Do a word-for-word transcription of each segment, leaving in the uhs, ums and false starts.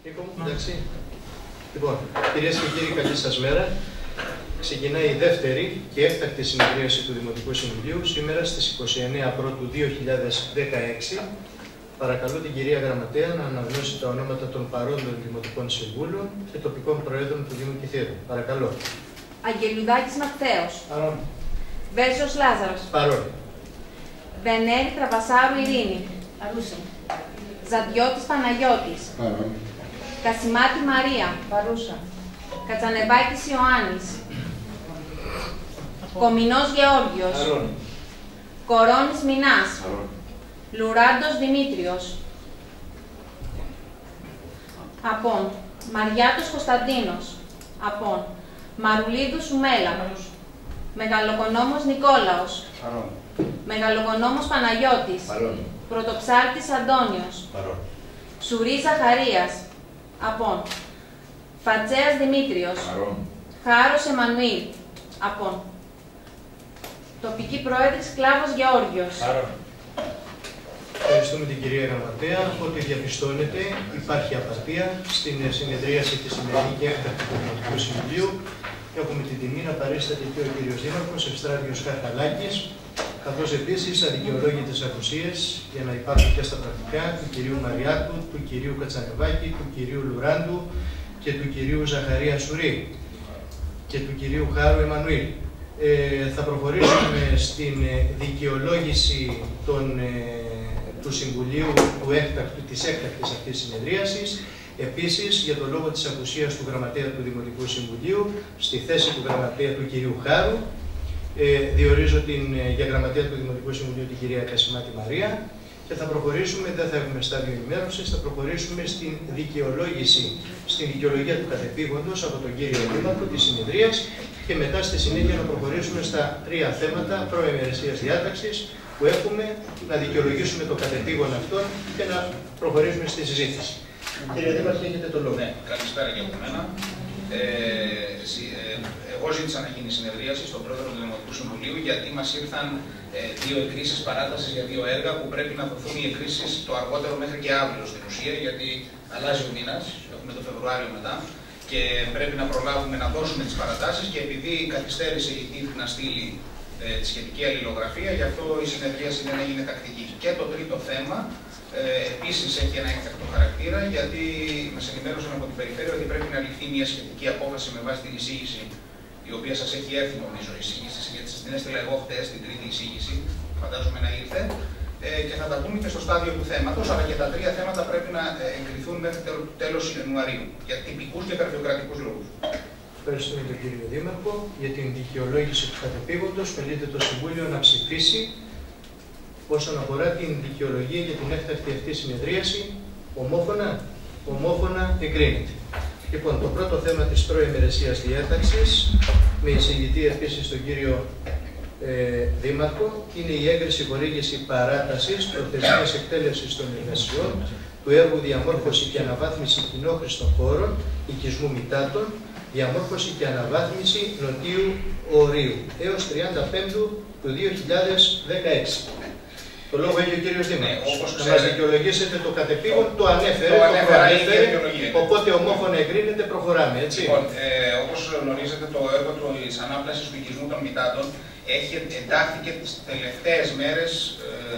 Νίκο μου, εντάξει. Λοιπόν, κυρίες και κύριοι, καλή σας μέρα. Ξεκινάει η δεύτερη και έκτακτη συνεδρίαση του Δημοτικού Συμβουλίου σήμερα στις είκοσι εννέα Πρώτου δύο χιλιάδες δεκαέξι. Παρακαλώ την κυρία Γραμματέα να αναγνώσει τα ονόματα των παρόντων Δημοτικών Συμβούλων και τοπικών Προέδρων του Δήμου Κηφίρου. Παρακαλώ. Αγγελουδάκης Μαθαίος. Παρόν. Βέρσος Λάζαρος. Παρόν. Βενέρη Τραβασάρου Ειρήνη. Παρούσα. Ζαντιώτης Παναγιώτης. Παρόν. Κασιμάτη Μαρία. Παρούσα. Κατσανεβάκης Ιωάννης. Κομινός Γεώργιος. Παρόν. Κορώνης Μινάς. Παρόν. Λουράντος Δημήτριος. Απόν. Μαριάτος Κωνσταντίνος. Απόν. Μαρουλίδου Σουμέλα. Μεγαλοκονόμος Νικόλαος. Παρόν. Μεγαλοκονόμος Παναγιώτης. Παρόν. Πρωτοψάρτης Αντώνιος. Παρόν. Σουρή Ζαχαρίας. Απόν. Φατσέας Δημήτριος. Παρόν. Χάρος Εμμανουήλ. Απόν. Τοπική Πρόεδρης Κλάβος Γεώργιος. Παρόν. Ευχαριστούμε την κυρία Γραμματέα. Ό,τι διαπιστώνεται, υπάρχει απαρτία στην συνεδρίαση της σημερινή και έκτακτη του Δημοτικού Συμβουλίου. Έχουμε την τιμή να παρίσταται και ο κύριος Δήμαρχος Ευστράτιος Χαρχαλάκης, καθώς επίσης αδικαιολόγητες απουσίες για να υπάρχουν και στα πρακτικά του κυρίου Μαριάτου, του κυρίου Κατσανεβάκη, του κυρίου Λουράντου και του κυρίου Ζαχαρία Σουρή και του κυρίου Χάρου Εμμανουήλ. Ε, θα προχωρήσουμε στην δικαιολόγηση των ε, του Συμβουλίου του έκτακτου, της έκτακτης αυτής συνεδρίασης. Επίσης, για το λόγο της απουσίας του Γραμματέα του Δημοτικού Συμβουλίου, στη θέση του Γραμματέα του κυρίου Χάρου, ε, διορίζω την, για Γραμματέα του Δημοτικού Συμβουλίου την κυρία Κασιμάτη Μαρία και θα προχωρήσουμε, δεν θα έχουμε στάδιο ενημέρωσης, θα προχωρήσουμε στην δικαιολόγηση, στην δικαιολογία του κατεπήγοντος από τον κύριο Δήμαρχο της συνεδρίας και μετά στη συνέχεια να προχωρήσουμε στα τρία θέματα προημερησίας διάταξης που έχουμε, να δικαιολογήσουμε το κατεπήγον αυτό και να προχωρήσουμε στη συζήτηση. Κύριε Δήμαρχε, έχετε το λόγο. Ναι, καλησπέρα και από μένα. Ε, ε, εγώ ζήτησα να γίνει συνεδρίαση στον πρόεδρο του Δημοτικού Συμβουλίου γιατί μας ήρθαν ε, δύο εκκρίσεις παράτασης για δύο έργα που πρέπει να δοθούν οι εκκρίσεις το αργότερο μέχρι και αύριο στην ουσία, γιατί αλλάζει ο μήνας, έχουμε το Φεβρουάριο μετά και πρέπει να προλάβουμε να δώσουμε τις παρατάσεις και επειδή καθυστέρησε η ΤΥΦ να στείλει ε, τη σχετική αλληλογραφία, γι' αυτό η συνεδρίαση δεν έγινε τακτική. Και το τρίτο θέμα ε, επίσης έχει ένα έκτακτο χαρακτήρα, γιατί μας ενημέρωσαν από την Περιφέρεια ότι πρέπει να ληφθεί μια σχετική απόφαση με βάση την εισήγηση, η οποία σας έχει έρθει νομίζω η εισήγηση, γιατί σας την έστειλα εγώ χτες, την τρίτη εισήγηση, φαντάζομαι να ήρθε, ε, και θα τα πούμε και στο στάδιο του θέματος, αλλά και τα τρία θέματα πρέπει να εγκριθούν μέχρι τέλος Ιανουαρίου, για τυπικούς και γραφειοκρατικούς λόγους. Ευχαριστούμε τον κύριο Δήμαρχο για την δικαιολόγηση του κατεπήγοντος. Καλείται το Συμβούλιο να ψηφίσει όσον αφορά την δικαιολογία για την έκτακτη αυτή συνεδρίαση. Ομόφωνα, ομόφωνα εγκρίνεται. Λοιπόν, το πρώτο θέμα της προημερησίας διάταξης, με εισηγητή επίσης τον κύριο ε, Δήμαρχο, είναι η έγκριση χορήγηση παράτασης προθεσμίας εκτέλεσης των εργασιών του έργου διαμόρφωση και αναβάθμιση κοινόχρηστων χώρων οικισμού Μητάτων, διαμόρφωση και αναβάθμιση νοτίου ορίου έως τριάντα πέντε του δύο χιλιάδες δεκαέξι. Το λόγο έχει ο κύριος Δήμαρχος. Ναι, να μας δικαιολογήσετε το κατεπήγον, το ανέφερε, το, το προανέφερε, οπότε ομόφωνα εγκρίνεται, προχωράμε, έτσι. Λοιπόν, ε, όπως γνωρίζετε, το έργο της ανάπλασης του οικισμού των Μητάτων έχει εντάχθηκε τις τελευταίες μέρες ε,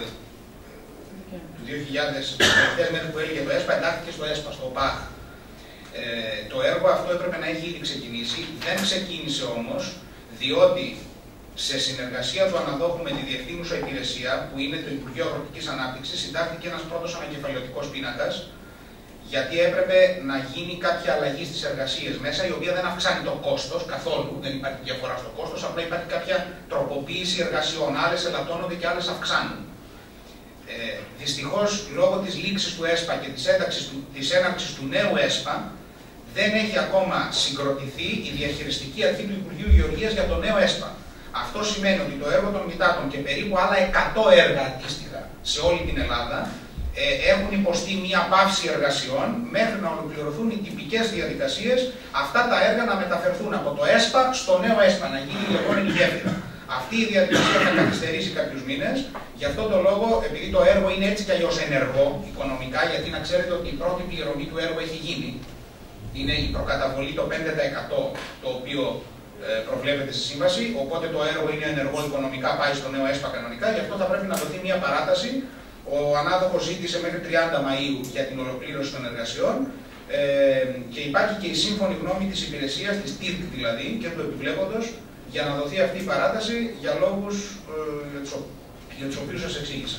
του δύο χιλιάδες, τις τελευταίες μέρες που έλεγε το ΕΣΠΑ, εντάχθηκε στο ΕΣΠΑ, στο ΠΑΧ. Ε, το έργο αυτό έπρεπε να έχει ήδη ξεκινήσει, δεν ξεκίνησε όμως, διότι σε συνεργασία του αναδόχου με τη διευθύνουσα υπηρεσία, που είναι το Υπουργείο Αγροτικής Ανάπτυξης, συντάχθηκε ένας πρώτος ανακεφαλαιωτικός πίνακας, γιατί έπρεπε να γίνει κάποια αλλαγή στις εργασίες μέσα, η οποία δεν αυξάνει το κόστος καθόλου, δεν υπάρχει διαφορά στο κόστος, απλά υπάρχει κάποια τροποποίηση εργασιών. Άλλες ελαττώνονται και άλλες αυξάνουν. Ε, δυστυχώς, λόγω της λήξης του ΕΣΠΑ και της, ένταξης του, της έναρξης του νέου ΕΣΠΑ, δεν έχει ακόμα συγκροτηθεί η διαχειριστική αρχή του Υπουργείου Γεωργίας για το νέο ΕΣΠΑ. Αυτό σημαίνει ότι το έργο των Μητάτων και περίπου άλλα εκατό έργα αντίστοιχα σε όλη την Ελλάδα ε, έχουν υποστεί μία πάυση εργασιών μέχρι να ολοκληρωθούν οι τυπικές διαδικασίες αυτά τα έργα να μεταφερθούν από το ΕΣΠΑ στο νέο ΕΣΠΑ, να γίνει η λεγόμενη γέφυρα. Αυτή η διαδικασία θα καθυστερήσει κάποιους μήνες. Γι' αυτόν τον λόγο, επειδή το έργο είναι έτσι κι αλλιώς ενεργό οικονομικά, γιατί να ξέρετε ότι η πρώτη πληρωμή του έργου έχει γίνει. Είναι η προκαταβολή το πέντε τοις εκατό το οποίο ε, προβλέπεται στη σύμβαση. Οπότε το έργο είναι ενεργό οικονομικά, πάει στο νέο ΕΣΠΑ κανονικά. Γι' αυτό θα πρέπει να δοθεί μια παράταση. Ο ανάδοχος ζήτησε μέχρι τριάντα Μαΐου για την ολοκλήρωση των εργασιών. Ε, και υπάρχει και η σύμφωνη γνώμη της υπηρεσίας, της ΤΙΡΚ δηλαδή, και του επιβλέποντος, για να δοθεί αυτή η παράταση για λόγους ε, για, τους, για τους οποίους σας εξήγησα.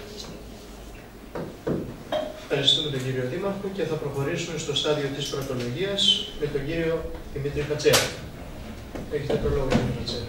Ευχαριστούμε τον κύριο Δήμαρχο και θα προχωρήσουμε στο στάδιο της πρωτολογίας με τον κύριο Δημήτρη Φατσέα. Έχετε το λόγο, κύριε Φατσέα.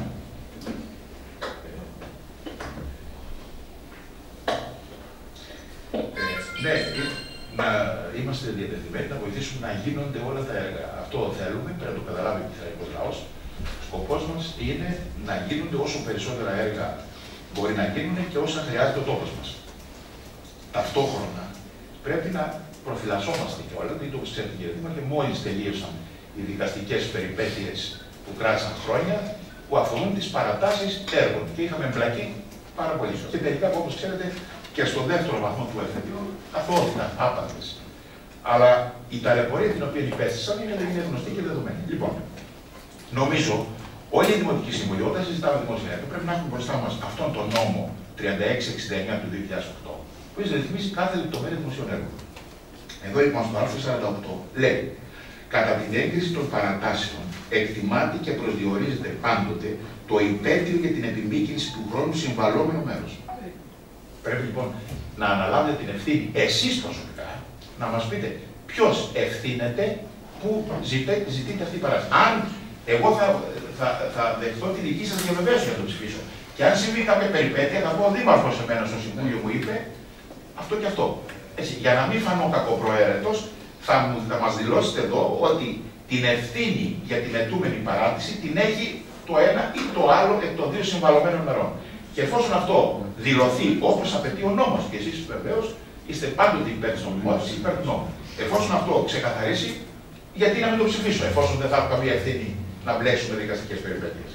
Ναι, να είμαστε διατεθειμένοι να βοηθήσουμε να γίνονται όλα τα έργα. Αυτό θέλουμε, πρέπει να το καταλάβει ο κυθαρικός λαός. Σκοπός μας είναι να γίνονται όσο περισσότερα έργα μπορεί να γίνουν και όσα χρειάζεται ο τόπος μας. Ταυτόχρονα πρέπει να προφυλασσόμαστε κιόλας, γιατί όπως ξέρετε κύριε Δήμαρχε, μόλις τελείωσαν οι δικαστικές περιπέτειες που κράτησαν χρόνια, που αφορούν τις παρατάσεις έργων και είχαμε εμπλακεί πάρα πολύ. Και τελικά, όπως ξέρετε, και στο δεύτερο βαθμό του εφετείου αθώθηκαν άπαντες. Αλλά η ταλαιπωρία την οποία υπέστησαν είναι, είναι γνωστή και δεδομένη. Λοιπόν, νομίζω όλοι οι δημοτικοί σύμβουλοι, όταν συζητάμε δημόσια έργα, πρέπει να έχουμε μπροστά μας αυτόν τον νόμο τριάντα έξι εξήντα εννιά του δύο χιλιάδες οκτώ, που έχει ρυθμίσει κάθε λεπτομέρεια δημοσίων έργων. Εδώ λοιπόν στο άρθρο σαράντα οκτώ λέει: κατά την έγκριση των παρατάσεων, εκτιμάται και προσδιορίζεται πάντοτε το υπέτειο για την επιμήκυνση του χρόνου συμβαλόμενο μέρος. Πρέπει λοιπόν να αναλάβετε την ευθύνη εσείς προσωπικά, να μας πείτε ποιος ευθύνεται που ζητείτε, ζητείτε αυτή η παράσταση. Αν εγώ θα, θα, θα δεχτώ τη δική σας διαβεβαίωση για να το ψηφίσω. Και αν συμβεί κάποια περιπέτεια, θα πω ο Δήμαρχος εμένα στο Συμβούλιο μου είπε αυτό και αυτό. Έτσι, για να μην φανώ κακοπροαίρετος, θα, θα μας δηλώσετε εδώ ότι την ευθύνη για την ετούμενη παράτηση την έχει το ένα ή το άλλο εκ των δύο συμβαλωμένων μερών. Και εφόσον αυτό δηλωθεί όπως απαιτεί ο νόμος, και εσείς βεβαίως είστε πάντοτε υπέρ της νομιμότητας, υπέρ του νόμου. Εφόσον αυτό ξεκαθαρίσει, γιατί να μην το ψηφίσω, εφόσον δεν θα έχω καμία ευθύνη να μπλέξουμε δικαστικές περιπέτειες.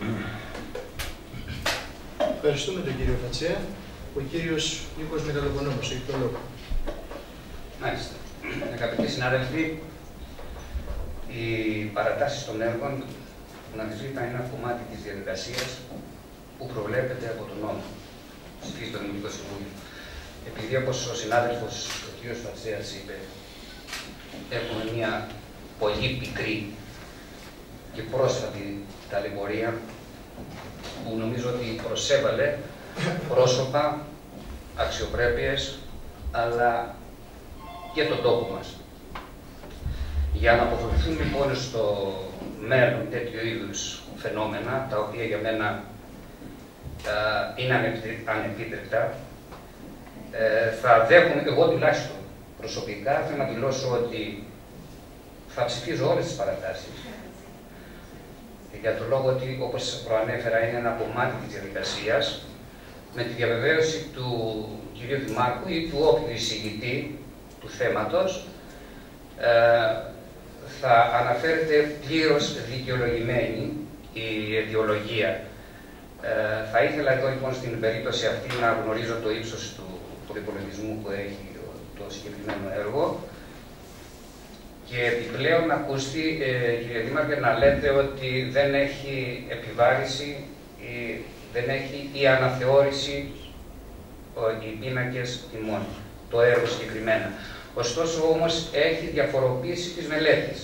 Ευχαριστούμε τον κύριο Φατσέα. Ο κύριος Νίκος Μεγαλοπονόμος έχει το λόγο. Μάλιστα. Αγαπητοί συνάδελφοι, οι παρατάσεις των έργων να ήταν ένα κομμάτι της διαδικασίας που προβλέπεται από τον νόμο στη στο Δημοτικό Συμβούλιο. Επειδή, όπως ο συνάδελφος ο κ. Φατσέας είπε, έχουμε μια πολύ πικρή και πρόσφατη ταλαιπωρία που νομίζω ότι προσέβαλε πρόσωπα, αξιοπρέπειες, αλλά και τον τόπο μας. Για να αποφευχθούν λοιπόν στο μέλλον τέτοιου είδους φαινόμενα, τα οποία για μένα είναι ανεπίτρεπτα, ε, θα δέχομαι, εγώ τουλάχιστον προσωπικά, θέλω να δηλώσω ότι θα ψηφίζω όλες τις παρατάσεις. Για τον λόγο ότι, όπως προανέφερα, είναι ένα κομμάτι της διαδικασίας, με τη διαβεβαίωση του κ. Δημάρχου ή του όποιου εισηγητή του θέματος, ε, θα αναφέρεται πλήρως δικαιολογημένη η αιτιολογία. Ε, θα ήθελα εδώ λοιπόν στην περίπτωση αυτή να γνωρίζω το ύψος του προϋπολογισμού που έχει το συγκεκριμένο έργο και επιπλέον να ακούστη, ε, κύριε Δήμαρχε, να λέτε ότι δεν έχει επιβάρηση ή δεν έχει η αναθεώρηση οι πίνακες τιμών, το έργο συγκεκριμένα. Ωστόσο όμως έχει διαφοροποίηση της μελέτης.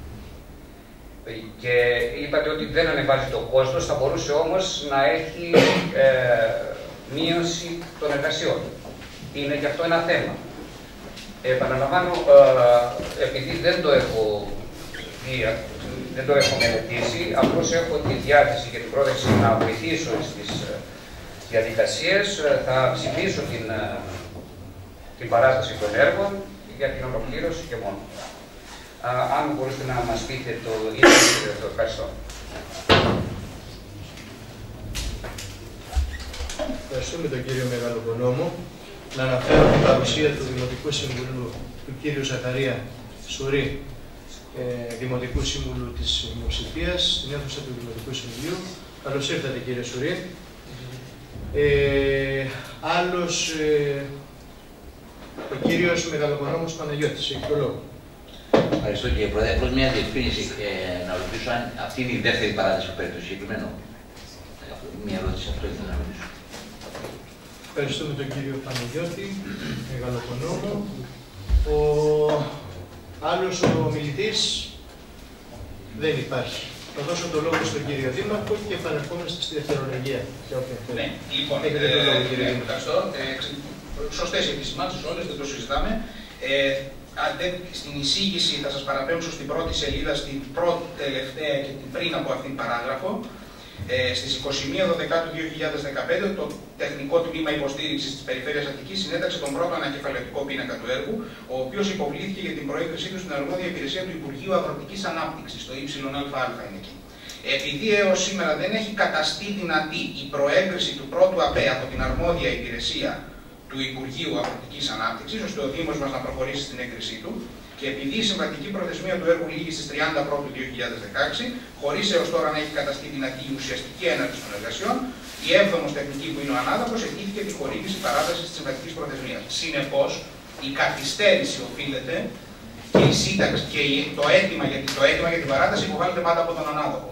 Και είπατε ότι δεν ανεβάζει το κόστος, θα μπορούσε όμως να έχει ε, μείωση των εργασιών. Είναι και αυτό ένα θέμα. Επαναλαμβάνω, ε, επειδή δεν το έχω δει, δεν το έχω μελετήσει, απλώς έχω τη διάθεση και την πρόθεση να βοηθήσω στις διαδικασίες, θα ψηφίσω την, την παράσταση των έργων για την ολοκλήρωση και μόνο. Α, αν μπορείτε να μας πείτε το ίδιο, το ευχαριστώ. Ευχαριστούμε τον κύριο Μεγαλοπονόμο. Να αναφέρω την παρουσία του Δημοτικού Συμβουλίου του κύριου Ζαχαρία Σουρή, ε, Δημοτικού Σύμβουλου της Δημοσιοπίας, στην αίθουσα του Δημοτικού Συμβουλίου, Καλώς ήρθατε, κύριε Σουρή. Ε, άλλος, ε, ο κύριος Μεγαλοκονόμος Παναγιώτης, έχει το λόγο. Ευχαριστώ, κύριε Πρόεδρε. Απλώς μια διευκρίνηση ε, να ρωτήσω αν αυτή είναι η δεύτερη παράταση που παίρνει το συγκεκριμένο. Μια ερώτηση, αυτό ήθελα να ρωτήσω. Ευχαριστούμε τον κύριο Παναγιώτη, Μεγαλοκονόμο. Ο άλλος ο μιλητής δεν υπάρχει. Θα δώσω το λόγο στον κύριο Δήμαρχο και επανερχόμαστε στη δευτερολογία. Ναι, λοιπόν, έχετε το λόγο, κύριε Δήμαρχο. Ευχαριστώ. Σωστές οι επισημάνσεις όλες, δεν το συζητάμε. Ε, στην εισήγηση θα σας παραπέμψω στην πρώτη σελίδα, στην πρώτη τελευταία και την πριν από αυτήν παράγραφο. Ε, στις είκοσι μία Δεκεμβρίου δύο χιλιάδες δεκαπέντε το Τεχνικό Τμήμα Υποστήριξης της Περιφέρειας Αττικής συνέταξε τον πρώτο ανακεφαλαιωτικό πίνακα του έργου, ο οποίος υποβλήθηκε για την προέγκρισή του στην αρμόδια υπηρεσία του Υπουργείου Αγροτικής Ανάπτυξης, το ΙΑΑ είναι εκεί. Επειδή έως σήμερα δεν έχει καταστεί δυνατή η προέγκριση του πρώτου ΑΠΕ από την αρμόδια υπηρεσία του Υπουργείου Αγροτικής Ανάπτυξης, ώστε ο Δήμος μας να προχωρήσει στην έγκρισή του, και επειδή η συμβατική προθεσμία του έργου λήγει στις τριάντα Πρώτου δύο χιλιάδες δεκαέξι, χωρίς έως τώρα να έχει καταστεί δυνατή η ουσιαστική έναρξη των εργασιών, η έβδομος τεχνική, που είναι ο ανάδοχος, αιτήθηκε τη χορήγηση παράταση της συμβατικής προθεσμίας. Συνεπώς, η καθυστέρηση οφείλεται και η σύνταξη και το αίτημα, γιατί το αίτημα για την παράταση υποβάλλεται πάντα από τον ανάδοχο.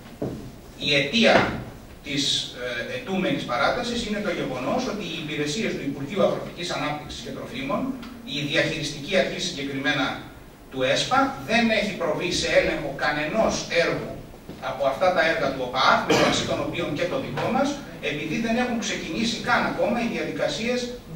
Η αιτία της ε, ετούμενης παράτασης είναι το γεγονός ότι οι υπηρεσίες του Υπουργείου Αγροτικής Ανάπτυξης και Τροφίμων, η διαχειριστική αρχή συγκεκριμένα του ΕΣΠΑ, δεν έχει προβεί σε έλεγχο κανενός έργου από αυτά τα έργα του ΟΠΑΑΤ, μεταξύ των οποίων και το δικό μας, επειδή δεν έχουν ξεκινήσει καν ακόμα οι διαδικασίες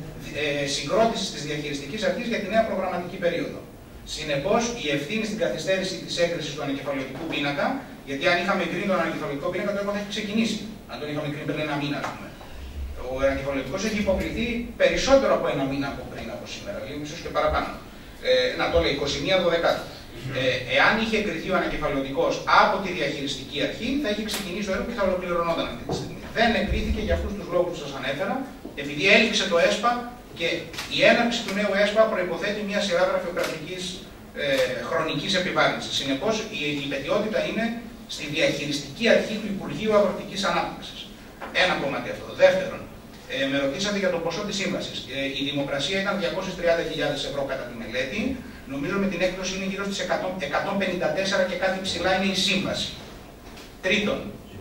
ε, συγκρότησης της διαχειριστικής αρχής για τη νέα προγραμματική περίοδο. Συνεπώς, η ευθύνη στην καθυστέρηση της έγκρισης του ανακεφαλαιωτικού πίνακα, γιατί αν είχαμε εγκρίνει τον ανακεφαλαιωτικό πίνακα, το έργο θα έχει ξεκινήσει. Αν τον είχαμε εγκρίνει πριν ένα μήνα, ας πούμε. Ο ανακεφαλαιωτικός έχει υποβληθεί περισσότερο από ένα μήνα από πριν από σήμερα, λίγο ίσως και παραπάνω. Ε, να το λέει, είκοσι μία Δεκεμβρίου. Ε, εάν είχε εγκριθεί ο ανακεφαλαιωτικός από τη διαχειριστική αρχή, θα είχε ξεκινήσει το έργο και θα ολοκληρωνόταν αυτή τη στιγμή. Δεν εγκρίθηκε για αυτούς τους λόγους που σας ανέφερα, επειδή έληξε το ΕΣΠΑ και η έναρξη του νέου ΕΣΠΑ προϋποθέτει μια σειρά γραφειοκρατικής ε, χρονικής επιβάρυνσης. Συνεπώς, η, η πετιότητα είναι στη διαχειριστική αρχή του Υπουργείου Αγροτικής Ανάπτυξης. Ένα κομμάτι αυτό. Δεύτερον, ε, με ρωτήσατε για το ποσό της σύμβασης. Ε, η δημοπρασία ήταν διακόσιες τριάντα χιλιάδες ευρώ κατά τη μελέτη. Νομίζω με την έκδοση είναι γύρω στις εκατόν πενήντα τέσσερα και κάτι ψηλά είναι η σύμβαση. Τρίτον,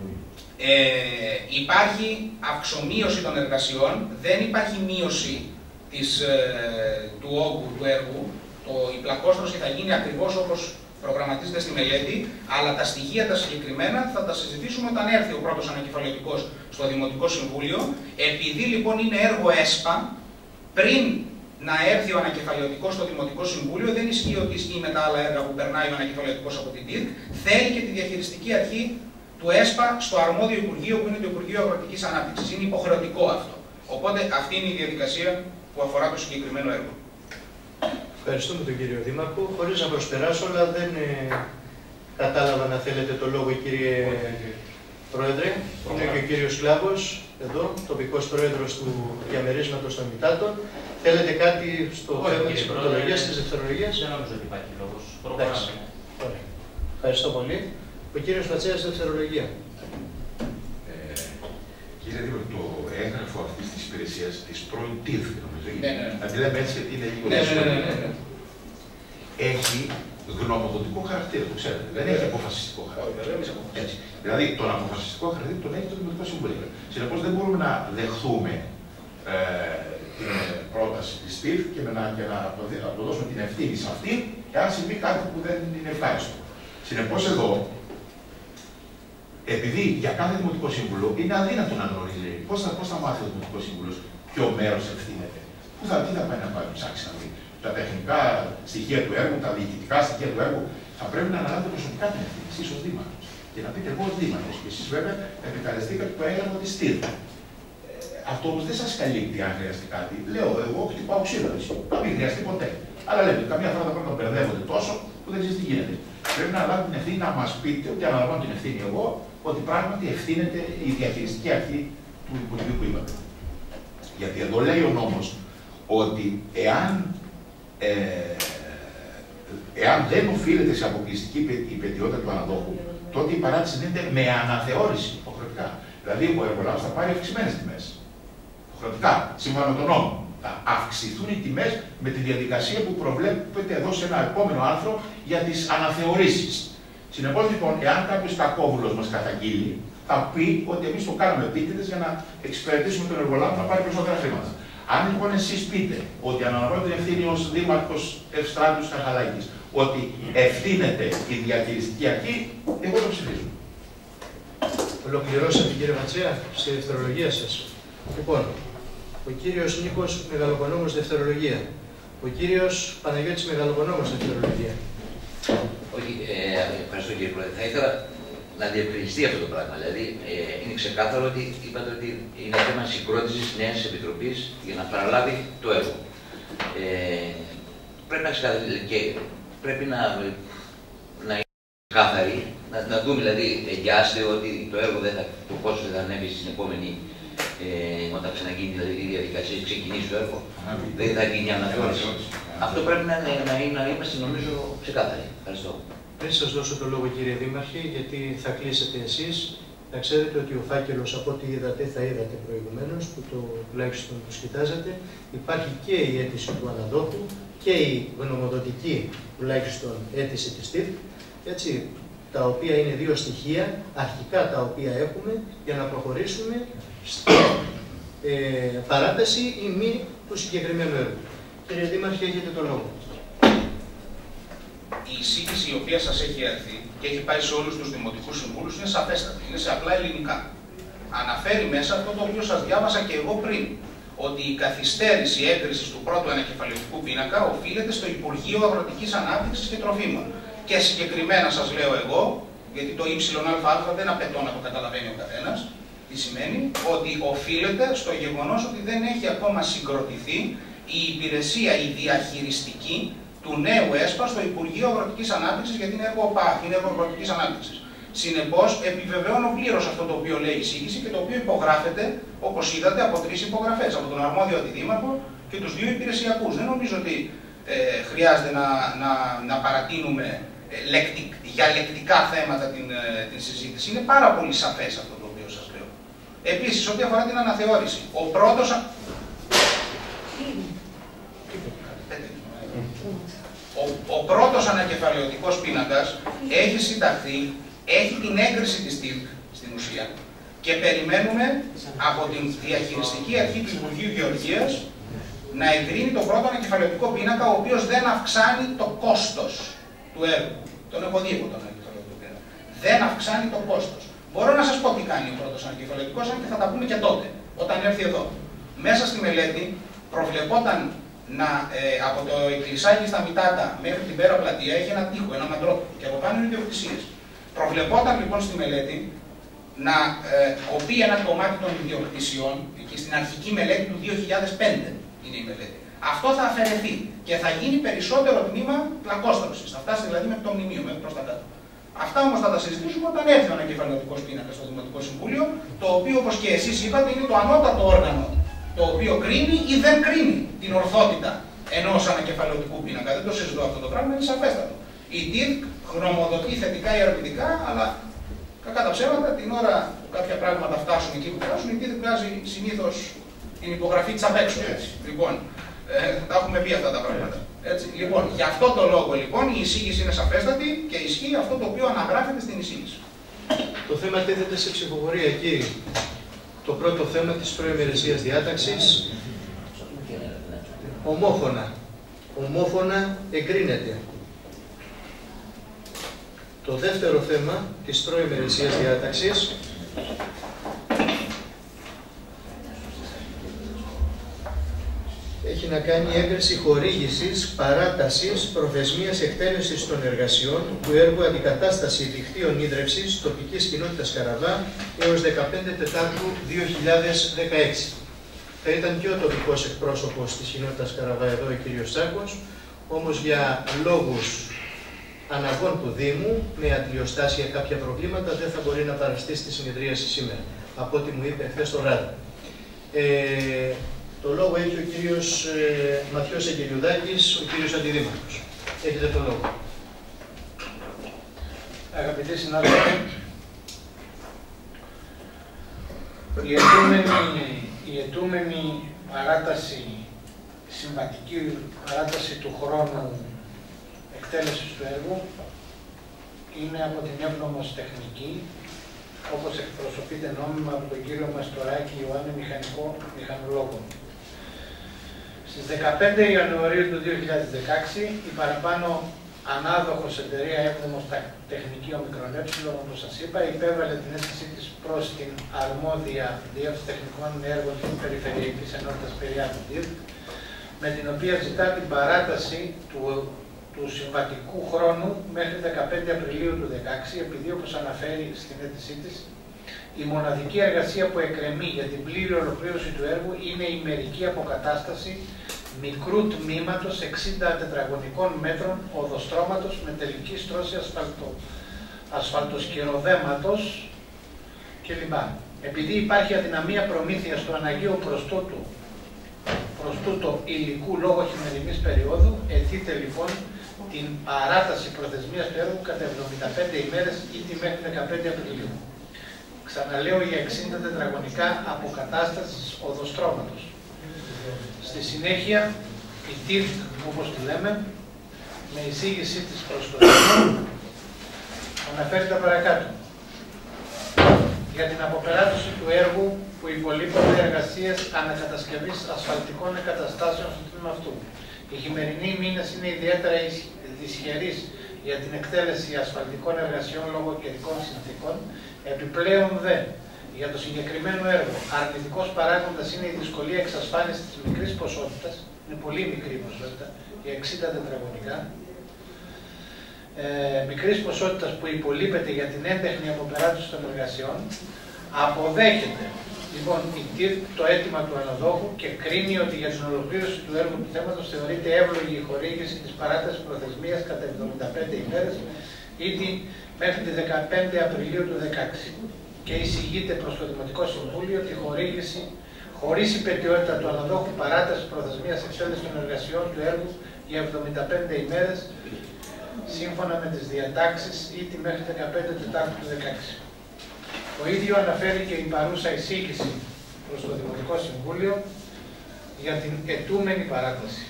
ε, υπάρχει αυξομείωση των εργασιών, δεν υπάρχει μείωση της, ε, του όγκου του έργου. Το, η πλακόστρωση θα γίνει ακριβώς όπως προγραμματίζεται στη μελέτη, αλλά τα στοιχεία τα συγκεκριμένα θα τα συζητήσουμε όταν έρθει ο πρώτος ανακεφαλαιωτικός στο Δημοτικό Συμβούλιο. Επειδή λοιπόν είναι έργο ΕΣΠΑ, πριν να έρθει ο ανακεφαλαιωτικός στο Δημοτικό Συμβούλιο, δεν ισχύει ότι ισχύει με τα άλλα έργα που περνάει ο ανακεφαλαιωτικός από την ΤΙΡΚ, θέλει και τη διαχειριστική αρχή του ΕΣΠΑ στο αρμόδιο Υπουργείο που είναι το Υπουργείο Αγροτικής Ανάπτυξης. Είναι υποχρεωτικό αυτό. Οπότε αυτή είναι η διαδικασία που αφορά το συγκεκριμένο έργο. Ευχαριστούμε τον κύριο Δήμαρχο. Χωρίς να προσπεράσω, αλλά δεν ε, κατάλαβα να θέλετε το λόγο, κύριε Πρόεδρε. Είναι και ο κύριος Κλάβος, εδώ, τοπικός πρόεδρος του διαμερίσματος των Μητάτων. Θέλετε κάτι στο θέμα της πρωτολογίας, της δευτερολογίας? Δεν νομίζω ότι υπάρχει λόγος. Ευχαριστώ πολύ. Ο κύριος Φατσέας, δευτερολογία. Ε, κύριε Δήμαρχε, το έγγραφο αυτής της υπηρεσίας, της πρώην ΤΙΔ, νομίζω, ναι, ναι. να τη λέμε έτσι γιατί είναι λίγο ναι, ναι, ναι, ναι, ναι. έχει γνωμοδοτικό χαρακτήρα, το ξέρετε. Δεν έχει αποφασιστικό χαρακτήρα. Έτσι. Δηλαδή, τον αποφασιστικό χαρακτήρα τον έχει το Δημοτικό Συμβούλιο. Συνεπώς, δεν μπορούμε να δεχθούμε ε, την πρόταση της ΤΙΔ και να, και να αποδώσουμε την ευθύνη σε αυτή, εάν συμβεί κάτι που δεν είναι ευχάριστο. Συνεπώς, εδώ, επειδή για κάθε Δημοτικό Σύμβουλο είναι αδύνατο να γνωρίζει πώς θα, πώς θα μάθει ο Δημοτικό Σύμβουλο ποιο μέρος ευθύνεται. Πού θα, τι θα πάει να πάει να ψάξει να δει. Τα τεχνικά στοιχεία του έργου, τα διοικητικά στοιχεία του έργου, θα πρέπει να αναλάβετε προσωπικά την ευθύνη, εσείς ως Δήμαρχος. Και να πείτε εγώ ως Δήμαρχος. Και εσείς βέβαια επικαλεστήκατε το έγγραφο της ΤΙΔ. Ε, αυτό όμως δεν σας καλύπτει αν χρειαστεί κάτι. Λέω, εγώ χτυπάω ξύλο, έτσι. Να μην χρειαστεί ποτέ. Αλλά λέτε, καμιά φορά τα πράγματα μπερδεύονται τόσο που δεν ξέρει τι γίνεται. Πρέπει να αναλάβετε την ευθύνη να μας πείτε, ότι αναλαμβάνω την ευθύνη εγώ, ότι πράγματι ευθύνεται η διαχειριστική αρχή του Υπουργείου που είπατε. Γιατί εδώ λέει ο νόμος ότι εάν, ε, εάν δεν οφείλεται σε αποκλειστική υπετιότητα του αναδόχου, τότε η παράτηση δίνεται με αναθεώρηση υποχρεωτικά. Δηλαδή ο εργολάβος θα πάρει αυξημένες τιμές. Υποχρεωτικά, σύμφωνα με τον νόμο. Θα αυξηθούν οι τιμές με τη διαδικασία που προβλέπεται εδώ σε ένα επόμενο άρθρο για τις αναθεωρήσεις. Συνεπώς λοιπόν, εάν κάποιος κακόβουλος μας καταγγείλει, θα πει ότι εμείς το κάναμε επίτηδες για να εξυπηρετήσουμε τον εργολάβο να πάρει περισσότερα χρήματα. Αν λοιπόν εσείς πείτε ότι αναλαμβάνετε ευθύνη ως δήμαρχος Ευστράτους Καρχαλάκης, ότι ευθύνεται η διαχειριστική αρχή, εγώ το ψηφίζω. Ολοκληρώσατε κύριε Ματσέα στη δευτερολογία σας. Λοιπόν, ο κύριος Νίκος Μεγαλοκονόμος δευτερολογία. Ο κύριος Παναγιώτης Μεγαλοκονόμος δευτερολογία. Όχι, ε, ευχαριστώ κύριε Πρόεδρε. Θα ήθελα να διευκρινιστεί αυτό το πράγμα. Δηλαδή, ε, είναι ξεκάθαρο ότι είπατε ότι είναι θέμα συγκρότησης νέας επιτροπής για να παραλάβει το έργο. Ε, πρέπει να ξεκαθαρίσει και πρέπει να, να είναι ξεκάθαρη, να, να δούμε δηλαδή εγγυάστε ότι το έργο δεν θα, το πόσο δεν θα ανέβει στην επόμενη, ε, όταν ξαναγίνει δηλαδή, η διαδικασία, ξεκινήσει το έργο. Δεν θα γίνει αναθεώρηση. Αυτό πρέπει να, να, να είμαστε νομίζω ξεκάθαροι. Ευχαριστώ. Πριν σας δώσω το λόγο κύριε Δήμαρχε, γιατί θα κλείσετε εσείς, να ξέρετε ότι ο φάκελος από ό,τι είδατε, θα είδατε προηγουμένως, που το τουλάχιστον τους κοιτάζατε, υπάρχει και η αίτηση του αναδόχου και η γνωμοδοτική τουλάχιστον αίτηση της ΤΥΦ, έτσι, τα οποία είναι δύο στοιχεία, αρχικά τα οποία έχουμε, για να προχωρήσουμε στην ε, παράταση ή μη του συγκεκριμένου έργου. Κύριε Δήμαρχε, έχετε το λόγο. Η εισήγηση η οποία σας έχει έρθει και έχει πάει σε όλους τους δημοτικούς συμβούλους είναι σαφέστατη, είναι σε απλά ελληνικά. Αναφέρει μέσα αυτό το οποίο σας διάβασα και εγώ πριν, ότι η καθυστέρηση έγκρισης του πρώτου ανακεφαλαιωτικού πίνακα οφείλεται στο Υπουργείο Αγροτικής Ανάπτυξης και Τροφίμων. Και συγκεκριμένα σας λέω εγώ, γιατί το ΙΑΑ δεν απαιτώ να το καταλαβαίνει ο καθένας, τι σημαίνει, ότι οφείλεται στο γεγονός ότι δεν έχει ακόμα συγκροτηθεί η υπηρεσία, η διαχειριστική του νέου ΕΣΠΑ στο Υπουργείο Αγροτικής Ανάπτυξης, γιατί είναι έργο ΟΠΑ, είναι έργο Αγροτικής Ανάπτυξης. Συνεπώς, επιβεβαιώνω πλήρως αυτό το οποίο λέει η εισήγηση και το οποίο υπογράφεται, όπως είδατε, από τρεις υπογραφές, από τον αρμόδιο αντιδήμαρχο και τους δύο υπηρεσιακούς. Δεν νομίζω ότι ε, χρειάζεται να, να, να παρατείνουμε ε, λεκτικ, για λεκτικά θέματα την, ε, την συζήτηση. Είναι πάρα πολύ σαφές αυτό το οποίο σας λέω. Επίσης, ό,τι αφορά την αναθεώρηση, ο πρώτος. Ο, ο πρώτος ανακεφαλαιωτικός πίνακας έχει συνταχθεί, έχει την έγκριση της ΤΥΠ στην ουσία και περιμένουμε από την διαχειριστική αρχή του Υπουργείου Γεωργίας να εγκρίνει τον πρώτο ανακεφαλαιωτικό πίνακα, ο οποίος δεν αυξάνει το κόστος του έργου. Τον έχω δει εγώ τον ανακεφαλαιωτικό πίνακα. Δεν αυξάνει το κόστος. Μπορώ να σας πω τι κάνει ο πρώτος ανακεφαλαιωτικός, αν και θα τα πούμε και τότε, όταν έρθει εδώ. Μέσα στη μελέτη προβλεπόταν να, ε, από το Εκκλησάκι στα Μητάτα μέχρι την Πέρα Πλατεία έχει ένα τοίχο, ένα μαντρόπουλο και από πάνω είναι ιδιοκτησίες. Προβλεπόταν λοιπόν στη μελέτη να ε, κοπεί ένα κομμάτι των ιδιοκτησιών, εκεί στην αρχική μελέτη του δύο χιλιάδες πέντε είναι η μελέτη. Αυτό θα αφαιρεθεί και θα γίνει περισσότερο τμήμα πλακόστρωσης. Θα φτάσει δηλαδή με το μνημείο, μέχρι προς τα κάτω. Αυτά όμως θα τα συζητήσουμε όταν έρθει ο ανακεφαλαιωτικός πίνακας στο Δημοτικό Συμβούλιο, το οποίο όπως και εσείς είπατε είναι το ανώτατο όργανο το οποίο κρίνει ή δεν κρίνει την ορθότητα ενός ανακεφαλαιωτικού πίνακα. Δεν το συζητώ αυτό το πράγμα, είναι σαφέστατο. Η ΤΥΡΚ γνωμοδοτεί θετικά ή αρνητικά, αλλά κακά τα ψέματα, την ώρα που κάποια πράγματα φτάσουν εκεί που φτάσουν, η ΤΥΡΚ βγάζει συνήθως την υπογραφή της απ' έξω. Λοιπόν, ε, τα έχουμε πει αυτά τα πράγματα. Έτσι. Λοιπόν, γι' αυτό το λόγο λοιπόν η εισήγηση είναι σαφέστατη και ισχύει αυτό το οποίο αναγράφεται στην εισήγηση. Το θέμα τίθεται σε ψηφοφορία, κύριε. Το πρώτο θέμα της προημερησίας διάταξης, ομόφωνα. Ομόφωνα εγκρίνεται. Το δεύτερο θέμα της προημερησίας διάταξης, έχει να κάνει έγκριση χορήγησης παράτασης προθεσμίας εκτέλεσης των εργασιών του έργου αντικατάσταση δικτύων ίδρευσης τοπικής κοινότητας Καραβά έως δεκαπέντε Τετάρτου δύο χιλιάδες δεκαέξι. Θα ήταν και ο τοπικός εκπρόσωπος της κοινότητας Καραβά εδώ, ο κ. Τσάκος, όμως για λόγους αναγκών του Δήμου, με αντιλιοστάσια κάποια προβλήματα, δεν θα μπορεί να παραστεί στη συνεδρίαση σήμερα, από ό,τι μου είπε χθες το βράδυ. Ε, Το λόγο έχει ο κύριος ε, Ματιός Αγγελιουδάκης, ο κύριος Αντιδήμαρχος. Έχετε το λόγο. Αγαπητοί συνάδελφοι, η ετούμενη, η ετούμενη παράταση, συμβατική παράταση του χρόνου εκτέλεσης του έργου είναι από την εύνομος τεχνική, όπως εκπροσωπείται νόμιμα από τον κύριο Μαστοράκη Ιωάννη, μηχανικό μηχανολόγο. Στις δεκαπέντε Ιανουαρίου του δύο χιλιάδες δεκαέξι, η παραπάνω ανάδοχος εταιρεία Εύδομος Τεχνική Ομικρον Ε, όπως σας είπα, υπέβαλε την αίτησή της προς την αρμόδια Διεύθυνση Τεχνικών Έργων της Περιφερειακής Ενότητας Περιάδου ΔΙΡΚ, με την οποία ζητά την παράταση του, του συμβατικού χρόνου μέχρι δεκαπέντε Απριλίου του δύο χιλιάδες δεκαέξι, επειδή, όπως αναφέρει στην αίτησή της, η μοναδική εργασία που εκκρεμεί για την πλήρη ολοκλήρωση του έργου είναι η μερική αποκατάσταση μικρού τμήματος εξήντα τετραγωνικών μέτρων οδοστρώματος με τελική στρώση ασφαλτο, ασφαλτοσκυροδέματος κλπ. Επειδή υπάρχει αδυναμία προμήθειας του αναγκαίου προς τούτο, προς τούτο υλικού λόγω χειμερινής περίοδου, αιτείται λοιπόν την παράταση προθεσμίας του έργου κατά εβδομήντα πέντε ημέρες ήδη μέχρι δεκαπέντε Απριλίου. Ξαναλέω, για εξήντα τετραγωνικά αποκατάστασης οδοστρώματος. Στη συνέχεια, η ΤΙΡΚ, όπως τη λέμε, με εισήγησή της προς το έργο, αναφέρει τα παρακάτω. Για την αποπεράτωση του έργου που υπολείπονται εργασίες ανακατασκευής ασφαλτικών εγκαταστάσεων στο τμήμα αυτού. Οι χειμερινοί μήνες είναι ιδιαίτερα δυσχερείς για την εκτέλεση ασφαλτικών εργασιών λόγω καιρικών συνθήκων. Επιπλέον δε, για το συγκεκριμένο έργο, αρνητικός παράγοντας είναι η δυσκολία εξασφάλισης της μικρής ποσότητας, είναι πολύ μικρή η ποσότητα, για εξήντα τετραγωνικά, ε, μικρής ποσότητας που υπολείπεται για την έντεχνη αποπεράτωση των εργασιών. Αποδέχεται λοιπόν η ΤΙΡΚ το αίτημα του αναδόχου και κρίνει ότι για την ολοκλήρωση του έργου του θέματος θεωρείται εύλογη η χορήγηση της παράτασης προθεσμίας κατά εβδομήντα πέντε ημέρες ήδη μέχρι τη δεκαπέντε Απριλίου του δύο χιλιάδες δεκαέξι και εισηγείται προς το Δημοτικό Συμβούλιο τη χορήγηση χωρίς υπαιτιότητα του αναδόχου παράτασης προθεσμίας εξέλιξης των εργασιών του έργου για εβδομήντα πέντε ημέρες σύμφωνα με τις διατάξεις ήδη μέχρι δεκαπέντε Τετάρτου του δύο χιλιάδες δεκαέξι. Το ίδιο αναφέρει και η παρούσα εισήγηση προς το Δημοτικό Συμβούλιο για την ετούμενη παράταση.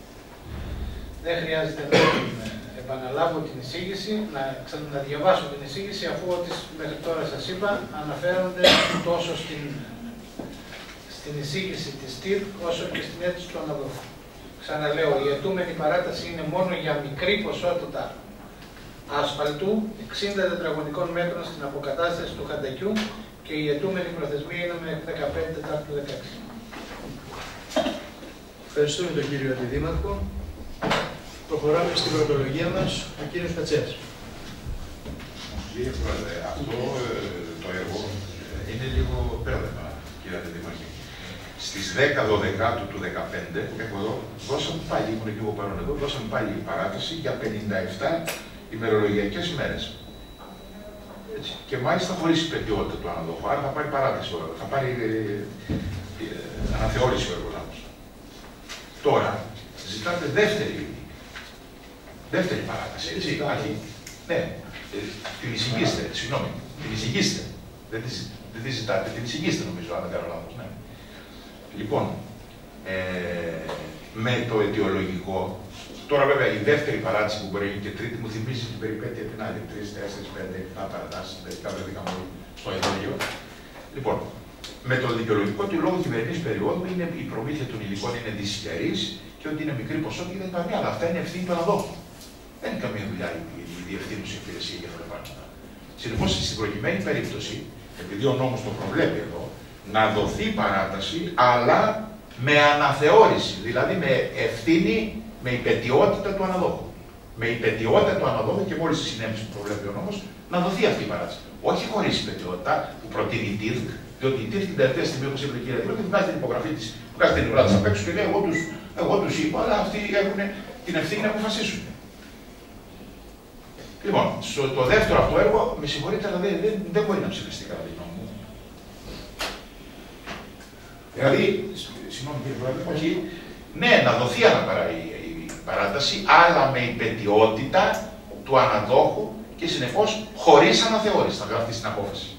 Δεν χρειάζεται να επαναλάβω την εισήγηση, να ξαναδιαβάσω την εισήγηση, αφού ό,τι μέχρι τώρα σας είπα αναφέρονται τόσο στην, στην εισήγηση της ΤΙΡΚ όσο και στην αίτηση του αναδόχου. Ξαναλέω, η ετούμενη παράταση είναι μόνο για μικρή ποσότητα ασφαλτού εξήντα τετραγωνικών μέτρων στην αποκατάσταση του χαντακιού και η ετούμενη προθεσμία είναι με δεκαπέντε Τετάρτου του δύο χιλιάδες δεκαέξι. Ευχαριστούμε τον κύριο Αντιδήμαρχο. Προχωράμε στην πρωτολογία μας, ο κύριος Φατσέας. Κύριε Πρόεδρε, αυτό το έργο είναι λίγο πέρδεμα, κύριε Αντιδήμαρχε. Στις δέκα δώδεκα του δύο χιλιάδες δεκαπέντε, έχω εδώ, δώσαμε πάλι, ήμουν και εγώ παρόν εδώ, δώσαμε πάλι παράταση για πενήντα επτά ημερολογιακές ημέρες. Έτσι. Και μάλιστα χωρίς υπαιτιότητα του αναδόχου. Άρα θα πάρει παράταση, θα πάρει ε, ε, αναθεώρηση ο εργολάβος. Τώρα, ζητάτε δεύτερη, δεύτερη παράταση, έτσι. Άχι, ναι, ε, την εισηγήστε, συγγνώμη, την εισηγήστε. Δεν τη, δεν τη ζητάτε, την εισηγήστε νομίζω, αν δεν κάνω λάθος. Ναι. Λοιπόν, ε, με το αιτιολογικό, τώρα βέβαια η δεύτερη παράταση που μπορεί να γίνει και τρίτη μου θυμίζει την περιπέτεια την άλλη. Τρει, τέσσερι, πέντε, επτά παρατάσει, μερικά βρεθήκαμε στο αιτιολογικό. Λοιπόν, με το δικαιολογικό του λόγω χειμερινή περίοδου είναι η προμήθεια των υλικών είναι δυσχερή και ότι είναι μικρή ποσότητα και δεν υπάρχει. Αλλά αυτά είναι ευθύνη του αναδόχου. Δεν είναι καμία δουλειά η, η διευθύνουσα υπηρεσία για αυτά τα πράγματα. Συνεπώς, στην προκειμένη περίπτωση, επειδή ο νόμος το προβλέπει εδώ, να δοθεί παράταση, αλλά με αναθεώρηση, δηλαδή με ευθύνη, με υπαιτιότητα του αναδόχου. Με υπαιτιότητα του αναδόχου και μόλις η συνέμιση που προβλέπει ο νόμος, να δοθεί αυτή η παράταση. Όχι χωρίς υπαιτιότητα που προτείνει η ΤΙΡΚ, διότι η ΤΙΡΚ την τελευταία στιγμή, όπως είπε η κυρία Δήμαρχη, βγάζει την υπογραφή της, βγάζει την ουρά της απ' έξω και λέει: Εγώ τους, εγώ τους είπα, αλλά αυτοί έχουν την ευθύνη να αποφασίσουν. Λοιπόν, στο το δεύτερο αυτό έργο, με συγχωρείτε, αλλά δεν, δεν, δεν μπορεί να ψηφιστεί κατά τη γνώμη μου. Δηλαδή, συγγνώμη κύριε Πρόεδρε, όχι, ναι, να δοθεί αναπαρά η, η παράταση, αλλά με υπαιτιότητα του αναδόχου και συνεπώς χωρίς αναθεώρηση θα γραφτεί στην απόφαση.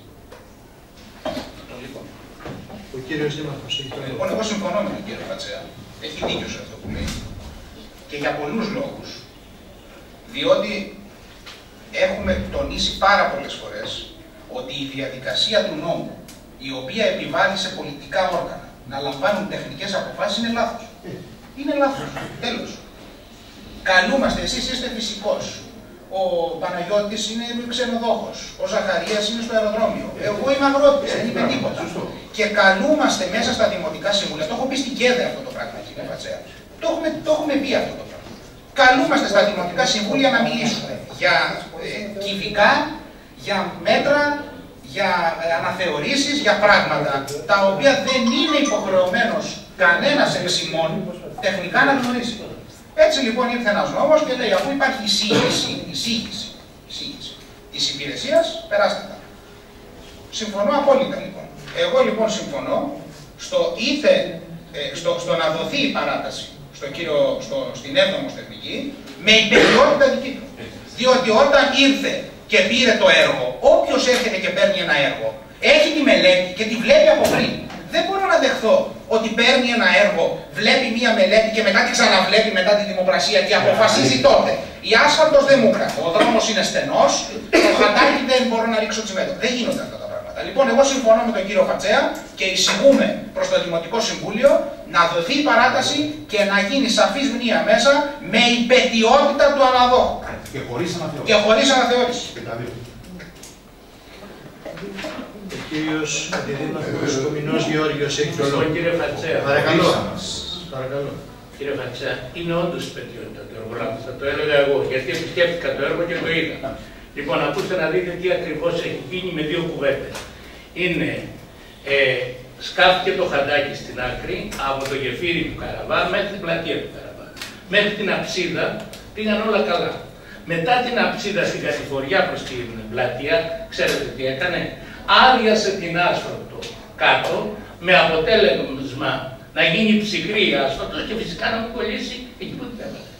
Ο κύριος Δήμαρχος έχει το λόγο. Λοιπόν, εγώ συμφωνώ με τον κύριο Φατσέα. Έχει δίκιο σε αυτό που λέει. Και για πολλούς λόγους. Διότι έχουμε τονίσει πάρα πολλές φορές ότι η διαδικασία του νόμου, η οποία επιβάλλει σε πολιτικά όργανα να λαμβάνουν τεχνικές αποφάσεις, είναι λάθος. Είναι λάθος. Τέλος. Καλούμαστε, εσείς είστε φυσικός. Ο Παναγιώτης είναι ξενοδόχος. Ο Ζαχαρίας είναι στο αεροδρόμιο. Εγώ είμαι αγρότης, δεν είπε τίποτα. Και καλούμαστε μέσα στα δημοτικά συμβούλια. Το έχω πει στην ΚΕΔΕ αυτό το πράγμα, κύριε Φατσέα. Το έχουμε, το έχουμε πει αυτό το πράγμα. Καλούμαστε στα δημοτικά συμβούλια να μιλήσουμε για ε, κυβικά, για μέτρα, για ε, αναθεωρήσεις, για πράγματα τα οποία δεν είναι υποχρεωμένος κανένας εξημών τεχνικά να γνωρίζει. Έτσι λοιπόν ήρθε ένας νόμος και λέει, αφού υπάρχει εισήγηση, εισήγηση, εισήγηση της υπηρεσίας, περάστε τα. Συμφωνώ απόλυτα λοιπόν. Εγώ λοιπόν συμφωνώ στο, ήθε, ε, στο, στο να δοθεί η παράταση στο κύριο, στο, στην έβδομη τεχνική με υπεριότητα δική του. Διότι όταν ήρθε και πήρε το έργο, όποιος έρχεται και παίρνει ένα έργο, έχει τη μελέτη και τη βλέπει από πριν. Δεν μπορώ να δεχθώ ότι παίρνει ένα έργο, βλέπει μία μελέτη και μετά τη ξαναβλέπει μετά τη δημοπρασία και αποφασίζει τότε. Η άσφαλτος δεν μου κρατώ, ο δρόμος είναι στενός, το χαντάκι δεν μπορώ να ρίξω τσιμέντο. Δεν γίνονται αυτά τα πράγματα. Λοιπόν, εγώ συμφωνώ με τον κύριο Φατσέα και εισηγούμε προς το Δημοτικό Συμβούλιο να δοθεί η παράταση και να γίνει σαφής μνήα μέσα με υπετιότητα του αναδόχου. Και χωρίς αναθεώρηση. Και χωρίς αναθεώρηση. Ο κύριος Αντιδήμαρχος Κομινός Γεώργιος έχει το λόγο. Κύριε Φατσέα. Παρακαλώ. Παρακαλώ. Κύριε Φατσέα, είναι όντως υπετιότητα του εργολάβου. Θα το έλεγα εγώ, γιατί επισκέφτηκα το έργο και το είδα. Λοιπόν, ακούστε να δείτε τι ακριβώς έχει γίνει με δύο κουβέντες. Είναι ε, σκάφηκε το χαντάκι στην άκρη από το γεφύρι του Καραβά μέχρι την πλατεία του Καραβά. Μέχρι την αψίδα πήγαν όλα καλά. Μετά την αψίδα στην κατηφοριά προς την πλατεία, ξέρετε τι έκανε? Άδειασε την άσφαλτο κάτω με αποτέλεσμα να γίνει ψυχρή η άσφαλτο και φυσικά να μου κολλήσει εκεί που την έβαλε.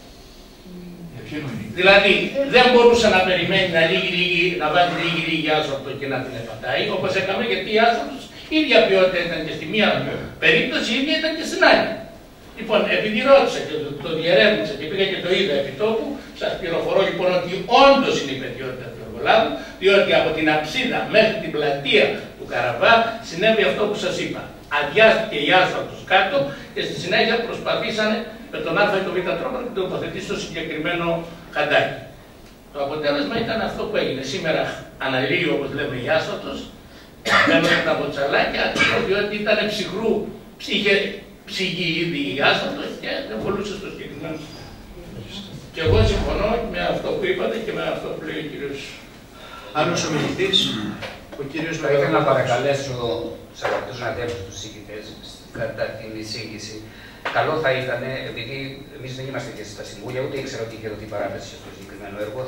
Δηλαδή δεν μπορούσε να περιμένει να, λίγη, λίγη, να βάλει λίγη λίγη άσφαλτο και να την επατάει, όπως έκαμε, γιατί η άσφαλτος η ίδια ποιότητα ήταν και στη μία περίπτωση, η ίδια ήταν και στην άλλη. Λοιπόν, επειδή ρώτησα και το, το διερεύνησα και πήγα και το είδα επί τόπου, σας πληροφορώ λοιπόν ότι όντως είναι η πετιότητα του εργολάβου, διότι από την αψίδα μέχρι την πλατεία του Καραβά συνέβη αυτό που σας είπα. Αδειάστηκε η άσφαλτος κάτω και στη συνέχεια προσπαθήσανε με τον Α ή τον Β τρόπο να το τοποθετήσει στο συγκεκριμένο χαντάκι. Το αποτέλεσμα ήταν αυτό που έγινε. Σήμερα αναλύει, όπως λέμε, η άσφαλτος, μένοντας τα μποτσαλάκια, διότι ήταν ψυχρού, είχε ψυγεί ήδη η άσφαλτος και δεν μπορούσε στο συγκεκριμένο. Και εγώ συμφωνώ με αυτό που είπατε και με αυτό που λέει ο κύριος. Άλλος ομιλητής, ο κύριος Θα ήθελα να παρακαλέσω τους αγαπητούς συναδέλφους τους εισηγητές κατά την εισήγηση. Καλό θα ήταν, επειδή εμείς δεν είμαστε και στα συμβούλια, ούτε ήξερα ότι είχε δοθεί παράταση στο συγκεκριμένο έργο,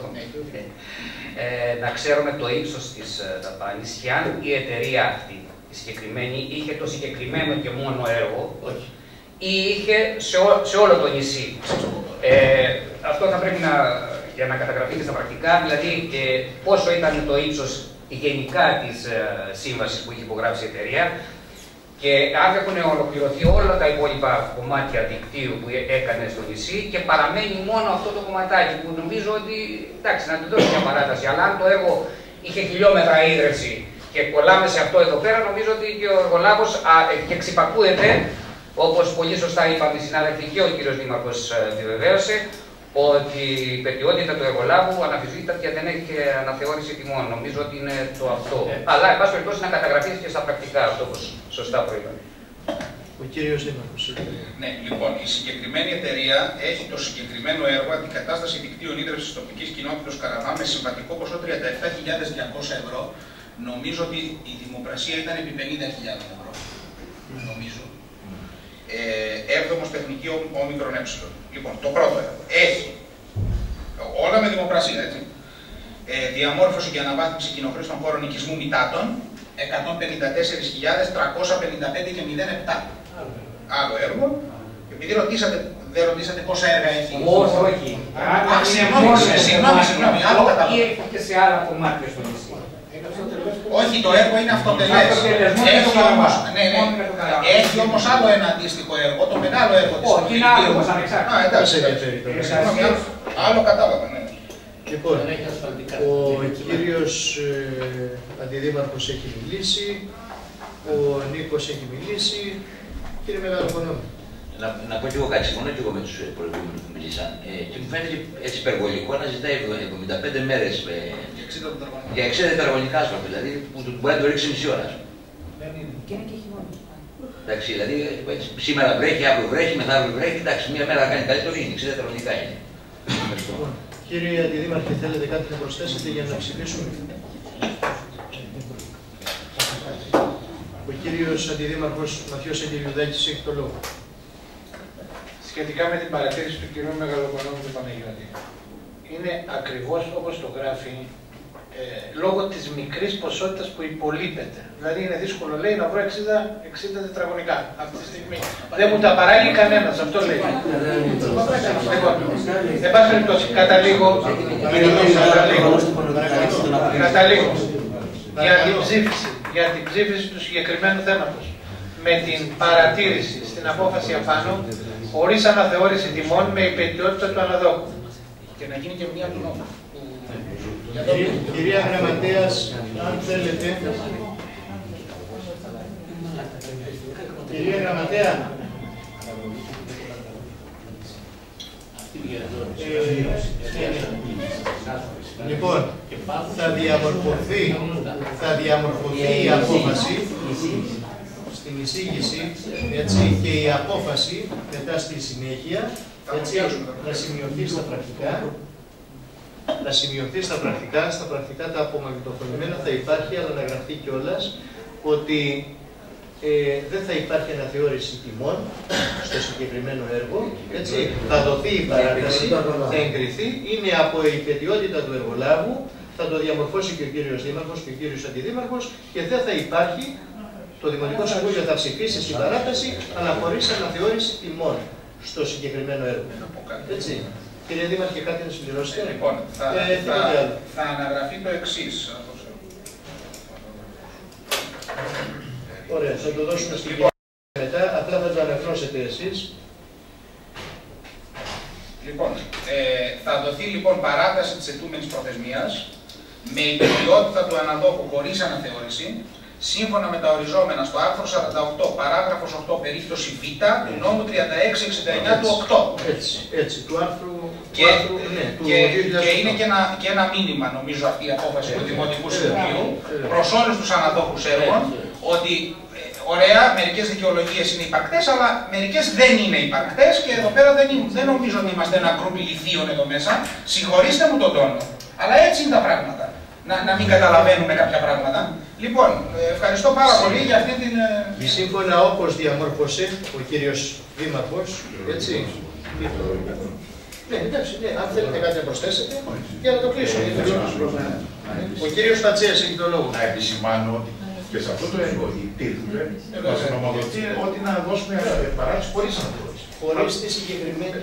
ε, να ξέρουμε το ύψος της δαπάνης και αν η εταιρεία αυτή, η συγκεκριμένη, είχε το συγκεκριμένο και μόνο έργο, όχι, ή είχε σε, ό, σε όλο το νησί. Ε, αυτό θα πρέπει να, για να καταγραφεί και στα πρακτικά, δηλαδή ε, πόσο ήταν το ύψος γενικά της ε, σύμβασης που είχε υπογράψει η εταιρεία και αν έχουν ολοκληρωθεί όλα τα υπόλοιπα κομμάτια δικτύου που έκανε στο νησί και παραμένει μόνο αυτό το κομματάκι που νομίζω ότι, εντάξει, να του δώσει μια παράταση, αλλά αν το έργο είχε χιλιόμετρα ίδρυυση και κολλάμε σε αυτό εδώ πέρα, νομίζω ότι και ο εργολάβος και ξυπακούεται, όπως πολύ σωστά είπαν οι συνάδελφοι και ο κύριος Δήμαρχος επιβεβαίωσε, ότι η πετιότητα του εργολάβου αναμφισβήτητα και δεν έχει αναθεώρηση τιμών. Νομίζω ότι είναι το αυτό. Ε. Αλλά, εν πάση περιπτώσει, να καταγραφεί και στα πρακτικά αυτό, όπως σωστά προείπαν. Ο κύριος Δήμαρχος. Ναι, λοιπόν, η συγκεκριμένη εταιρεία έχει το συγκεκριμένο έργο αντικατάσταση δικτύων ίδρυυσης της τοπικής κοινότητας Καραβά με συμβατικό ποσό τριάντα επτά χιλιάδες διακόσια ευρώ. Νομίζω ότι η δημοπρασία ήταν επί πενήντα χιλιάδες ευρώ. Νομίζω. Ε, έβδομος τεχνική όμικρον ε. Λοιπόν, το πρώτο έργο έχει όλα με δημοπρασία, έτσι. Ε, διαμόρφωση και αναβάθμιση κοινοχρήστων χώρων οικισμού μητάτων εκατόν πενήντα τέσσερις χιλιάδες τριακόσια πενήντα πέντε και μηδέν επτά. Άλλο έργο. Επειδή ρωτήσατε, δεν ρωτήσατε πόσα έργα έχει. Όχι, όχι. Συγγνώμη, συγγνώμη, άλλο κατάλαβα. Ήρθε και σε άλλα κομμάτια στο νησί. Όχι, το έργο είναι αυτοτελές. Έχει όμως, ναι, ναι. Έχει όμως άλλο ένα αντίστοιχο έργο, το μεγάλο έργο της. Όχι, είναι άλλο όμως ανεξάρτητα. Α, εντάξει. Άλλο κατάλαβα, ναι. Λοιπόν, ο κύριος ε, Αντιδήμαρχος έχει μιλήσει, ο Νίκος έχει μιλήσει. Κύριε Μεγαλοπονόμου. Να, να πω και εγώ κάτι, συμφωνώ και εγώ με τους προηγούμενους που μιλήσαν. Ε, και μου φαίνεται έτσι υπερβολικό να ζητάει εβδομήντα πέντε μέρες ε, για εξήντα τετραγωνικά άσφαλτο, δηλαδή που του μπορεί να το ρίξει μισή ώρα. Και είναι και χειμώνα. Εντάξει, δηλαδή έτσι, σήμερα βρέχει, αύριο βρέχει, μεθαύριο βρέχει, εντάξει, μία μέρα κάνει καλύτερο, είναι εξήντα τετραγωνικά είναι. Λοιπόν, κύριε Αντιδήμαρχε, θέλετε κάτι να προσθέσετε για να ψηφίσουμε? Ο κύριος Αντιδήμαρχος Μαθιός Αγγελιουδάκης έχει το λόγο. Σχετικά με την παρατήρηση του κυρίου Μεγαλοπονόμου του Παναγιώτη. Είναι ακριβώς όπως το γράφει, ε, λόγω της μικρής ποσότητας που υπολείπεται. Δηλαδή είναι δύσκολο, λέει, να βρω εξήντα, εξήντα τετραγωνικά αυτή τη στιγμή. Δεν μου τα παράγει κανένας, αυτό λέει. Λοιπόν, εν πάση περιπτώσει, καταλήγω, καταλήγω, για την ψήφιση, για την ψήφιση του συγκεκριμένου θέματος. Με την παρατήρηση στην απόφαση απάνω, χωρίς αναθεώρηση τιμών με υπετιότητα του αναδόχου. Και να γίνει και μια του νόμου. Κυρία Γραμματέας, αν θέλετε. Κυρία Γραμματέα. Ε, λοιπόν, θα διαμορφωθεί, θα διαμορφωθεί η απόφαση στην εισήγηση, έτσι, και η απόφαση μετά στη συνέχεια, έτσι, να σημειωθεί στα πρακτικά, να σημειωθεί στα πρακτικά, στα πρακτικά τα απομαγνητοφωνημένα θα υπάρχει, αλλά να γραφτεί κιόλας ότι ε, δεν θα υπάρχει αναθεώρηση τιμών στο συγκεκριμένο έργο, έτσι, θα δοθεί η παράταση, θα εγκριθεί, είναι από η υπετιότητα του εργολάβου, θα το διαμορφώσει και ο κύριος Δήμαρχος και ο κύριος Αντιδήμαρχος και δεν θα υπάρχει. Το Δημοτικό Συμβούλιο θα ψηφίσει στην παράταση, αλλά χωρίς αναθεώρηση τιμών στο συγκεκριμένο έργο. Έτσι. Κύριε Δήμαρχε, κάτι να συμπληρώσετε? Λοιπόν, θα, ε, θα, θα αναγραφεί το εξής. Ωραία, θα το δώσουμε στην λοιπόν, μετά, απλά θα το αναγνώσετε εσείς. Λοιπόν, ε, θα δοθεί λοιπόν παράταση της ετούμενης προθεσμίας με υπετιότητα του αναδόχου χωρίς αναθεώρηση, σύμφωνα με τα οριζόμενα στο άρθρο σαράντα οκτώ, παράγραφος οκτώ, περίπτωση Β, του νόμου τριάντα έξι εξήντα εννιά του οκτώ. Έτσι, έτσι, του άρθρου, και, του άρθρου ναι, του και, δύο χιλιάδες οκτώ. Και είναι και ένα, και ένα μήνυμα, νομίζω, αυτή η απόφαση του Δημοτικού Συμβουλίου προς όλους τους αναδόχους έργων, ότι ε, ωραία, μερικές δικαιολογίες είναι υπαρκτές, αλλά μερικές δεν είναι υπαρκτές και εδώ πέρα δεν, είναι, δεν νομίζω ότι είμαστε ένα γκρουπ ηλιθείων εδώ μέσα. Συγχωρήστε μου τον τόνο, αλλά έτσι είναι τα πράγματα. Να, να μην καταλαβαίνουμε κάποια πράγματα. Λοιπόν, ευχαριστώ πάρα πολύ για αυτή την... Σύμφωνα όπως διαμόρφωσε ο κύριος Δήμαρχος, έτσι. Ναι, εντάξει, ναι, αν θέλετε κάτι να προσθέσετε, για να το κλείσω. Ο κύριος Φατσέας έχει το λόγο. Να επισημάνω ότι και σε αυτό το έργο υπήρχε μας νομοδοτεί ότι να δώσουμε παράτηση χωρίς αναθεώρηση. Χωρίς τη συγκεκριμένη...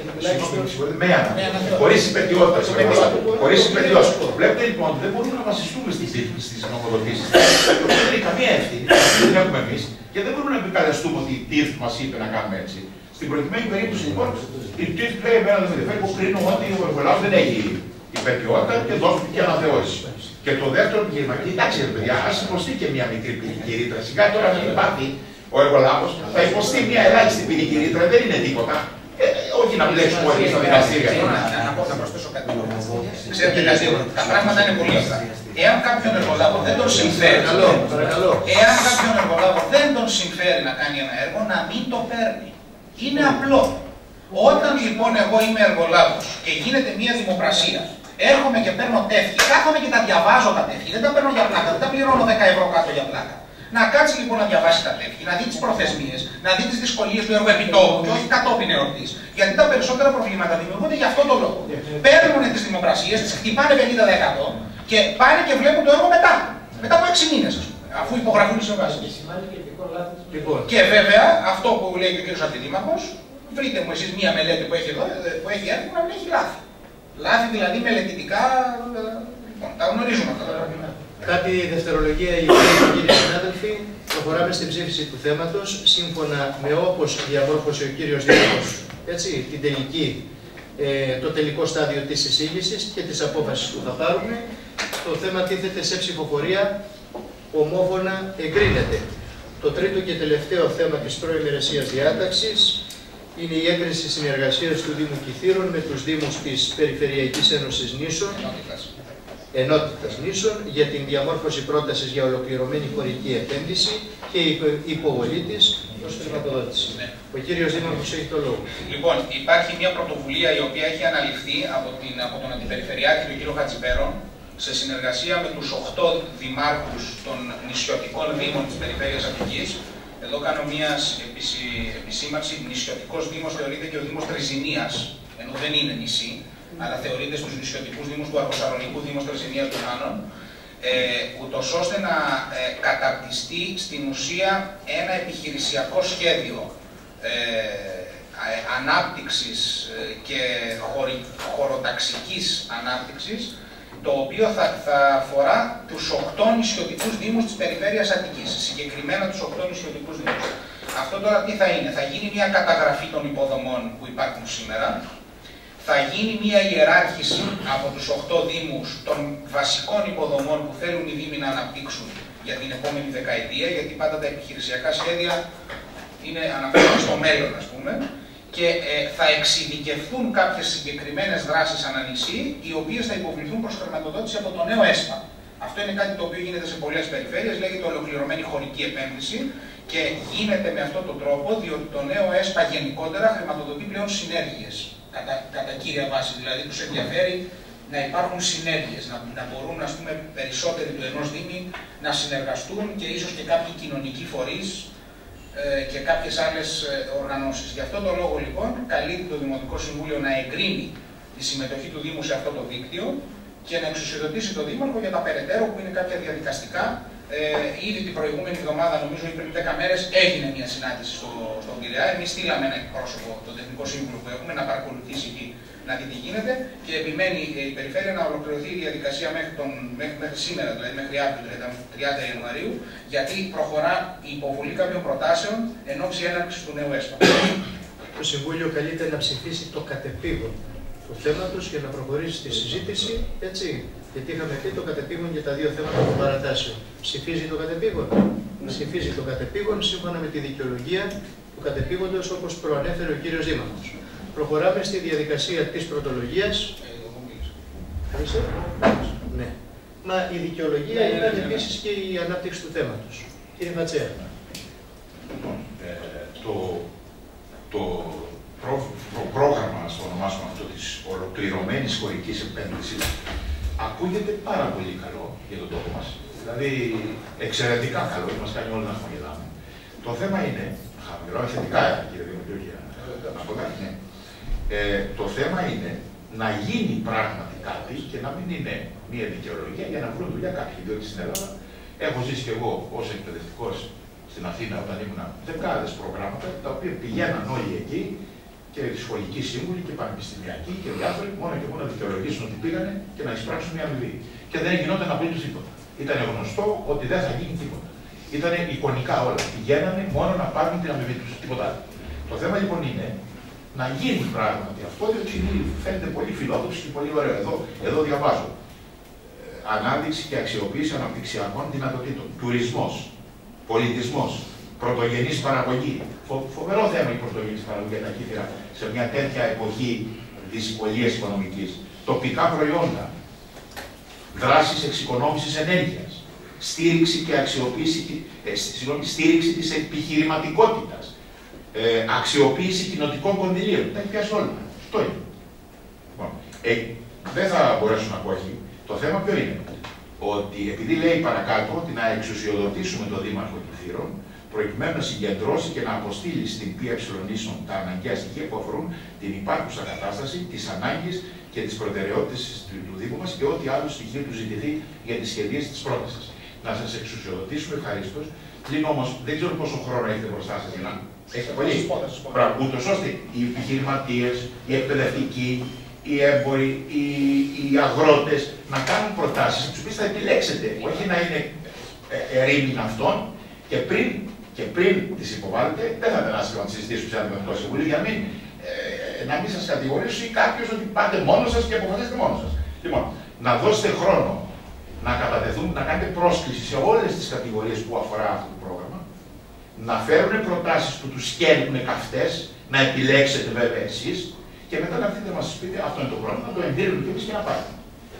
Με αναθεώρηση. Χωρίς υπετιότητα. Χωρίς υπετιότητα. Βλέπετε λοιπόν ότι δεν μπορούμε να βασιστούμε στις νομοδοτήσεις. Δεν έχει καμία ευθύνη, δεν έχουμε εμείς και δεν μπορούμε να επικαλεστούμε ότι η ΤΥΡΦ μας είπε να κάνουμε έτσι. Στην προκειμένη περίπτωση λοιπόν, η ΤΥΡΦ λέει εμένα δεν με ενδιαφέρει, εγώ κρίνω ότι ο εργολάβος δεν έχει υπετιότητα και δώσουμε και αναθεώρηση. Και το δεύτερο επιχείρημα, κοιτάξτε παιδιά, ας υποστεί και μια μικρή ποινική ρήτρα. Σιγά τώρα να μην πάθει ο εργολάβος, θα υποστεί μια ελάχιστη ποινική ρήτρα, δεν είναι τίποτα. Ε, όχι να μπλέξουμε όλοι στα δικαστήρια. Να πω, θα προσθέσω κάτι. Ξέρετε κάτι, τα πράγματα είναι πολύ απλά. Εάν κάποιον εργολάβο δεν τον συμφέρει, εάν κάποιον εργολάβο δεν τον συμφέρει να κάνει ένα έργο, να μην το παίρνει. Είναι απλό. Όταν λοιπόν εγώ είμαι εργολάβος και γίνεται μια δημοπρασία, έρχομαι και παίρνω τεύχη, κάθομαι και τα διαβάζω τα τεύχη, δεν τα παίρνω για πλάκα, δεν τα πληρώνω δέκα ευρώ κάτω για πλάκα. Να κάτσει λοιπόν να διαβάσει τα τεύχη, να δει τις προθεσμίες, να δει τις δυσκολίες του έργου επιτόπου και όχι κατόπιν εορτής. Γιατί τα περισσότερα προβλήματα δημιουργούνται για αυτό το λόγο. Παίρνουν τις δημοπρασίες, τις χτυπάνε πενήντα τοις εκατό και πάνε και βλέπουν το έργο μετά. Μετά από έξι μήνες, ας πούμε, αφού υπογραφούν οι συμβάσεις. Λοιπόν. Και βέβαια αυτό που λέει και ο κ. Αντιδήμαρχος, βρείτε μου εσείς μία μελέτη που έχει εδώ, που έχει έρθει, να μην έχει λάθη. Λάθη δηλαδή μελετητικά, λοιπόν, τα γνωρίζουμε αυτά. Κάτι δευτερολογία, οι κύριοι συνάδελφοι, προχωράμε στην ψήφιση του θέματος, σύμφωνα με όπως διαμόρφωσε ο κύριος Δήμαρχος, έτσι, την τελική, ε, το τελικό στάδιο της εισήγησης και της απόφασης που θα πάρουμε. Το θέμα τίθεται σε ψηφοφορία, ομόφωνα εγκρίνεται. Το τρίτο και τελευταίο θέμα της προημερησίας διάταξης είναι η έγκριση συνεργασίας του Δήμου Κηθείρων με τους Δήμους της Περιφερειακής Ένωσης Νήσων, Ενότητας Νήσων, για την διαμόρφωση πρότασης για ολοκληρωμένη χωρική επένδυση και η υποβολή της προς χρηματοδότηση. Ναι. Ο κύριος Δήμαρχος έχει το λόγο. Λοιπόν, υπάρχει μια πρωτοβουλία η οποία έχει αναλυφθεί από, την, από τον Αντιπεριφερειάρχη, τον κύριο Χατζηπέρον, σε συνεργασία με τους οκτώ δημάρχους των νησιωτικών δήμων της Περιφέρειας Αττικής. Εδώ κάνω μια επισήμανση. Νησιωτικός δήμος θεωρείται και ο Δήμος Τριζηνίας, ενώ δεν είναι νησί, αλλά θεωρείται στους νησιωτικούς δήμους του Αργοσαρονικού Δήμος Τριζηνίας των Άνων, ε, ούτως ώστε να ε, καταρτιστεί στην ουσία ένα επιχειρησιακό σχέδιο ε, ε, ανάπτυξης και χωρι, χωροταξικής ανάπτυξης, το οποίο θα, θα αφορά τους οκτώ νησιωτικούς δήμους της Περιφέρειας Αττικής, συγκεκριμένα τους οκτώ νησιωτικούς δήμους. Αυτό τώρα τι θα είναι? Θα γίνει μια καταγραφή των υποδομών που υπάρχουν σήμερα, θα γίνει μια ιεράρχηση από τους οκτώ δήμους των βασικών υποδομών που θέλουν οι δήμοι να αναπτύξουν για την επόμενη δεκαετία, γιατί πάντα τα επιχειρησιακά σχέδια είναι αναφέρονται στο μέλλον, ας πούμε, και ε, θα εξειδικευθούν κάποιες συγκεκριμένες δράσεις ανά νησί, οι οποίες θα υποβληθούν προς χρηματοδότηση από το νέο ΕΣΠΑ. Αυτό είναι κάτι το οποίο γίνεται σε πολλές περιφέρειες, λέγεται ολοκληρωμένη χωρική επένδυση και γίνεται με αυτόν τον τρόπο, διότι το νέο ΕΣΠΑ γενικότερα χρηματοδοτεί πλέον συνέργειες. Κατά, κατά κύρια βάση, δηλαδή τους ενδιαφέρει να υπάρχουν συνέργειες, να, να μπορούν, ας πούμε, περισσότεροι του ενός δήμη να συνεργαστούν και ίσως και κάποιοι κοινωνικοί φορείς ε, και κάποιες άλλες ε, οργανώσεις. Γι' αυτό το λόγο, λοιπόν, καλείται το Δημοτικό Συμβούλιο να εγκρίνει τη συμμετοχή του Δήμου σε αυτό το δίκτυο και να εξουσιοδοτήσει τον Δήμαρχο για τα περαιτέρω που είναι κάποια διαδικαστικά. Ε, ήδη την προηγούμενη εβδομάδα, νομίζω ή πριν δέκα μέρες, έγινε μια συνάντηση στο, στον Πειραιά. Εμείς στείλαμε ένα εκπρόσωπο, τον τεχνικό σύμβουλο που έχουμε, να παρακολουθήσει εκεί, να δει τι γίνεται. Και επιμένει η Περιφέρεια να ολοκληρωθεί η διαδικασία μέχρι, τον, μέχρι, μέχρι σήμερα, δηλαδή μέχρι αύριο, τριάντα Ιανουαρίου, γιατί προχωρά η υποβολή κάποιων προτάσεων εν ώψη έναρξης του νέου ΕΣΠΑ. Το Συμβούλιο καλείται να ψηφίσει το κατεπήγον του θέματος για να προχωρήσει στη συζήτηση, έτσι. Γιατί είχαμε πει το κατεπήγον για τα δύο θέματα των παρατάσεων. Ψηφίζει το κατεπήγον. Mm. Ψηφίζει το κατεπήγον σύμφωνα με τη δικαιολογία του κατεπήγοντος όπως προανέφερε ο κύριος Δήμαρχος. Προχωράμε στη διαδικασία της πρωτολογίας. Ευχαριστώ. Ναι. Μα η δικαιολογία ναι, ήταν ναι, ναι, επίσης και η ανάπτυξη του θέματος. Κύριε Βατσέα. Λοιπόν, ε, το, το προ, προ, πρόγραμμα, στο ονομάσουμε αυτό, της ολοκληρωμένης χωρικής επένδυσης, ακούγεται πάρα πολύ καλό για τον τόπο μας. Δηλαδή, εξαιρετικά καλό, μας κάνει όλοι να χαμογελάμε. Το θέμα είναι, χαμογελάμε θετικά, κύριε Δημητρίου, να πω κάτι, ναι. Ε, το θέμα είναι να γίνει πράγματι κάτι και να μην είναι μια δικαιολογία για να βρουν δουλειά κάποιοι. Διότι στην Ελλάδα έχω ζήσει και εγώ ως εκπαιδευτικός στην Αθήνα όταν ήμουν δεκάδες προγράμματα τα οποία πηγαίναν όλοι εκεί και σχολικοί σύμβουλοι και πανεπιστημιακοί και διάφοροι μόνο και μόνο να δικαιολογήσουν ότι πήγανε και να εισπράξουν μια αμοιβή. Και δεν γινόταν απολύτως τίποτα. Ήταν γνωστό ότι δεν θα γίνει τίποτα. Ήταν εικονικά όλα. Πηγαίνανε μόνο να πάρουν την αμοιβή τους. Τίποτα άλλο. Το θέμα λοιπόν είναι να γίνει πράγματι αυτό, διότι φαίνεται πολύ φιλόδοξο και πολύ ωραίο. Εδώ, εδώ διαβάζω. Ανάδειξη και αξιοποίηση αναπτυξιακών δυνατοτήτων. Τουρισμός, πολιτισμός, πρωτογενής παραγωγή. Φο, φοβερό θέμα η πρωτογενής παραγωγή για τα Κύθυρα σε μια τέτοια εποχή δυσκολίας οικονομικής. Τοπικά προϊόντα. Δράσεις εξοικονόμησης ενέργειας. Στήριξη και αξιοποίηση, ε, συγγνώμη, στήριξη της επιχειρηματικότητας. Ε, αξιοποίηση κοινοτικών κονδυλίων. Τα έχει πιάσει όλα. Αυτό είναι. Λοιπόν, ε, δεν θα μπορέσω να πω όχι. Το θέμα ποιο είναι? Ότι επειδή λέει παρακάτω ότι να εξουσιοδοτήσουμε τον Δήμαρχο Κηθείρων προκειμένου να συγκεντρώσει και να αποστείλει στην ΠΕ τα αναγκαία στοιχεία που αφορούν την υπάρχουσα κατάσταση, τις ανάγκες και τις προτεραιότητες του, του Δήμου μας και ό,τι άλλο στοιχείο του ζητηθεί για τη σχεδίαση της πρότασης. Να σας εξουσιοδοτήσουμε ευχαρίστως Πλην όμως δεν ξέρω πόσο χρόνο έχετε μπροστά σας για να έχετε πολύ. Ούτως ώστε οι επιχειρηματίες, οι εκπαιδευτικοί, οι έμποροι, οι, οι αγρότες να κάνουν προτάσεις τις οποίες θα επιλέξετε, όχι να είναι ερήμην αυτών και πριν, και πριν τις υποβάλλετε, δεν θα ήταν άσχημα να τις συζητήσουμε σε ένα Δημοτικό Συμβούλιο για μην, ε, να μην σας κατηγορήσει κάποιος ότι πάτε μόνος σας και αποφασίσετε μόνος σας. Λοιπόν, να δώσετε χρόνο να κατατεθούν, να κάνετε πρόσκληση σε όλες τις κατηγορίες που αφορά αυτό το πρόγραμμα, να φέρουν προτάσεις που τους σκέλνουν καυτές, να επιλέξετε βέβαια εσείς και μετά να έρθετε να μας πείτε αυτό είναι το πρόβλημα, να το εγκρίνουμε και εμείς και να πάρουμε.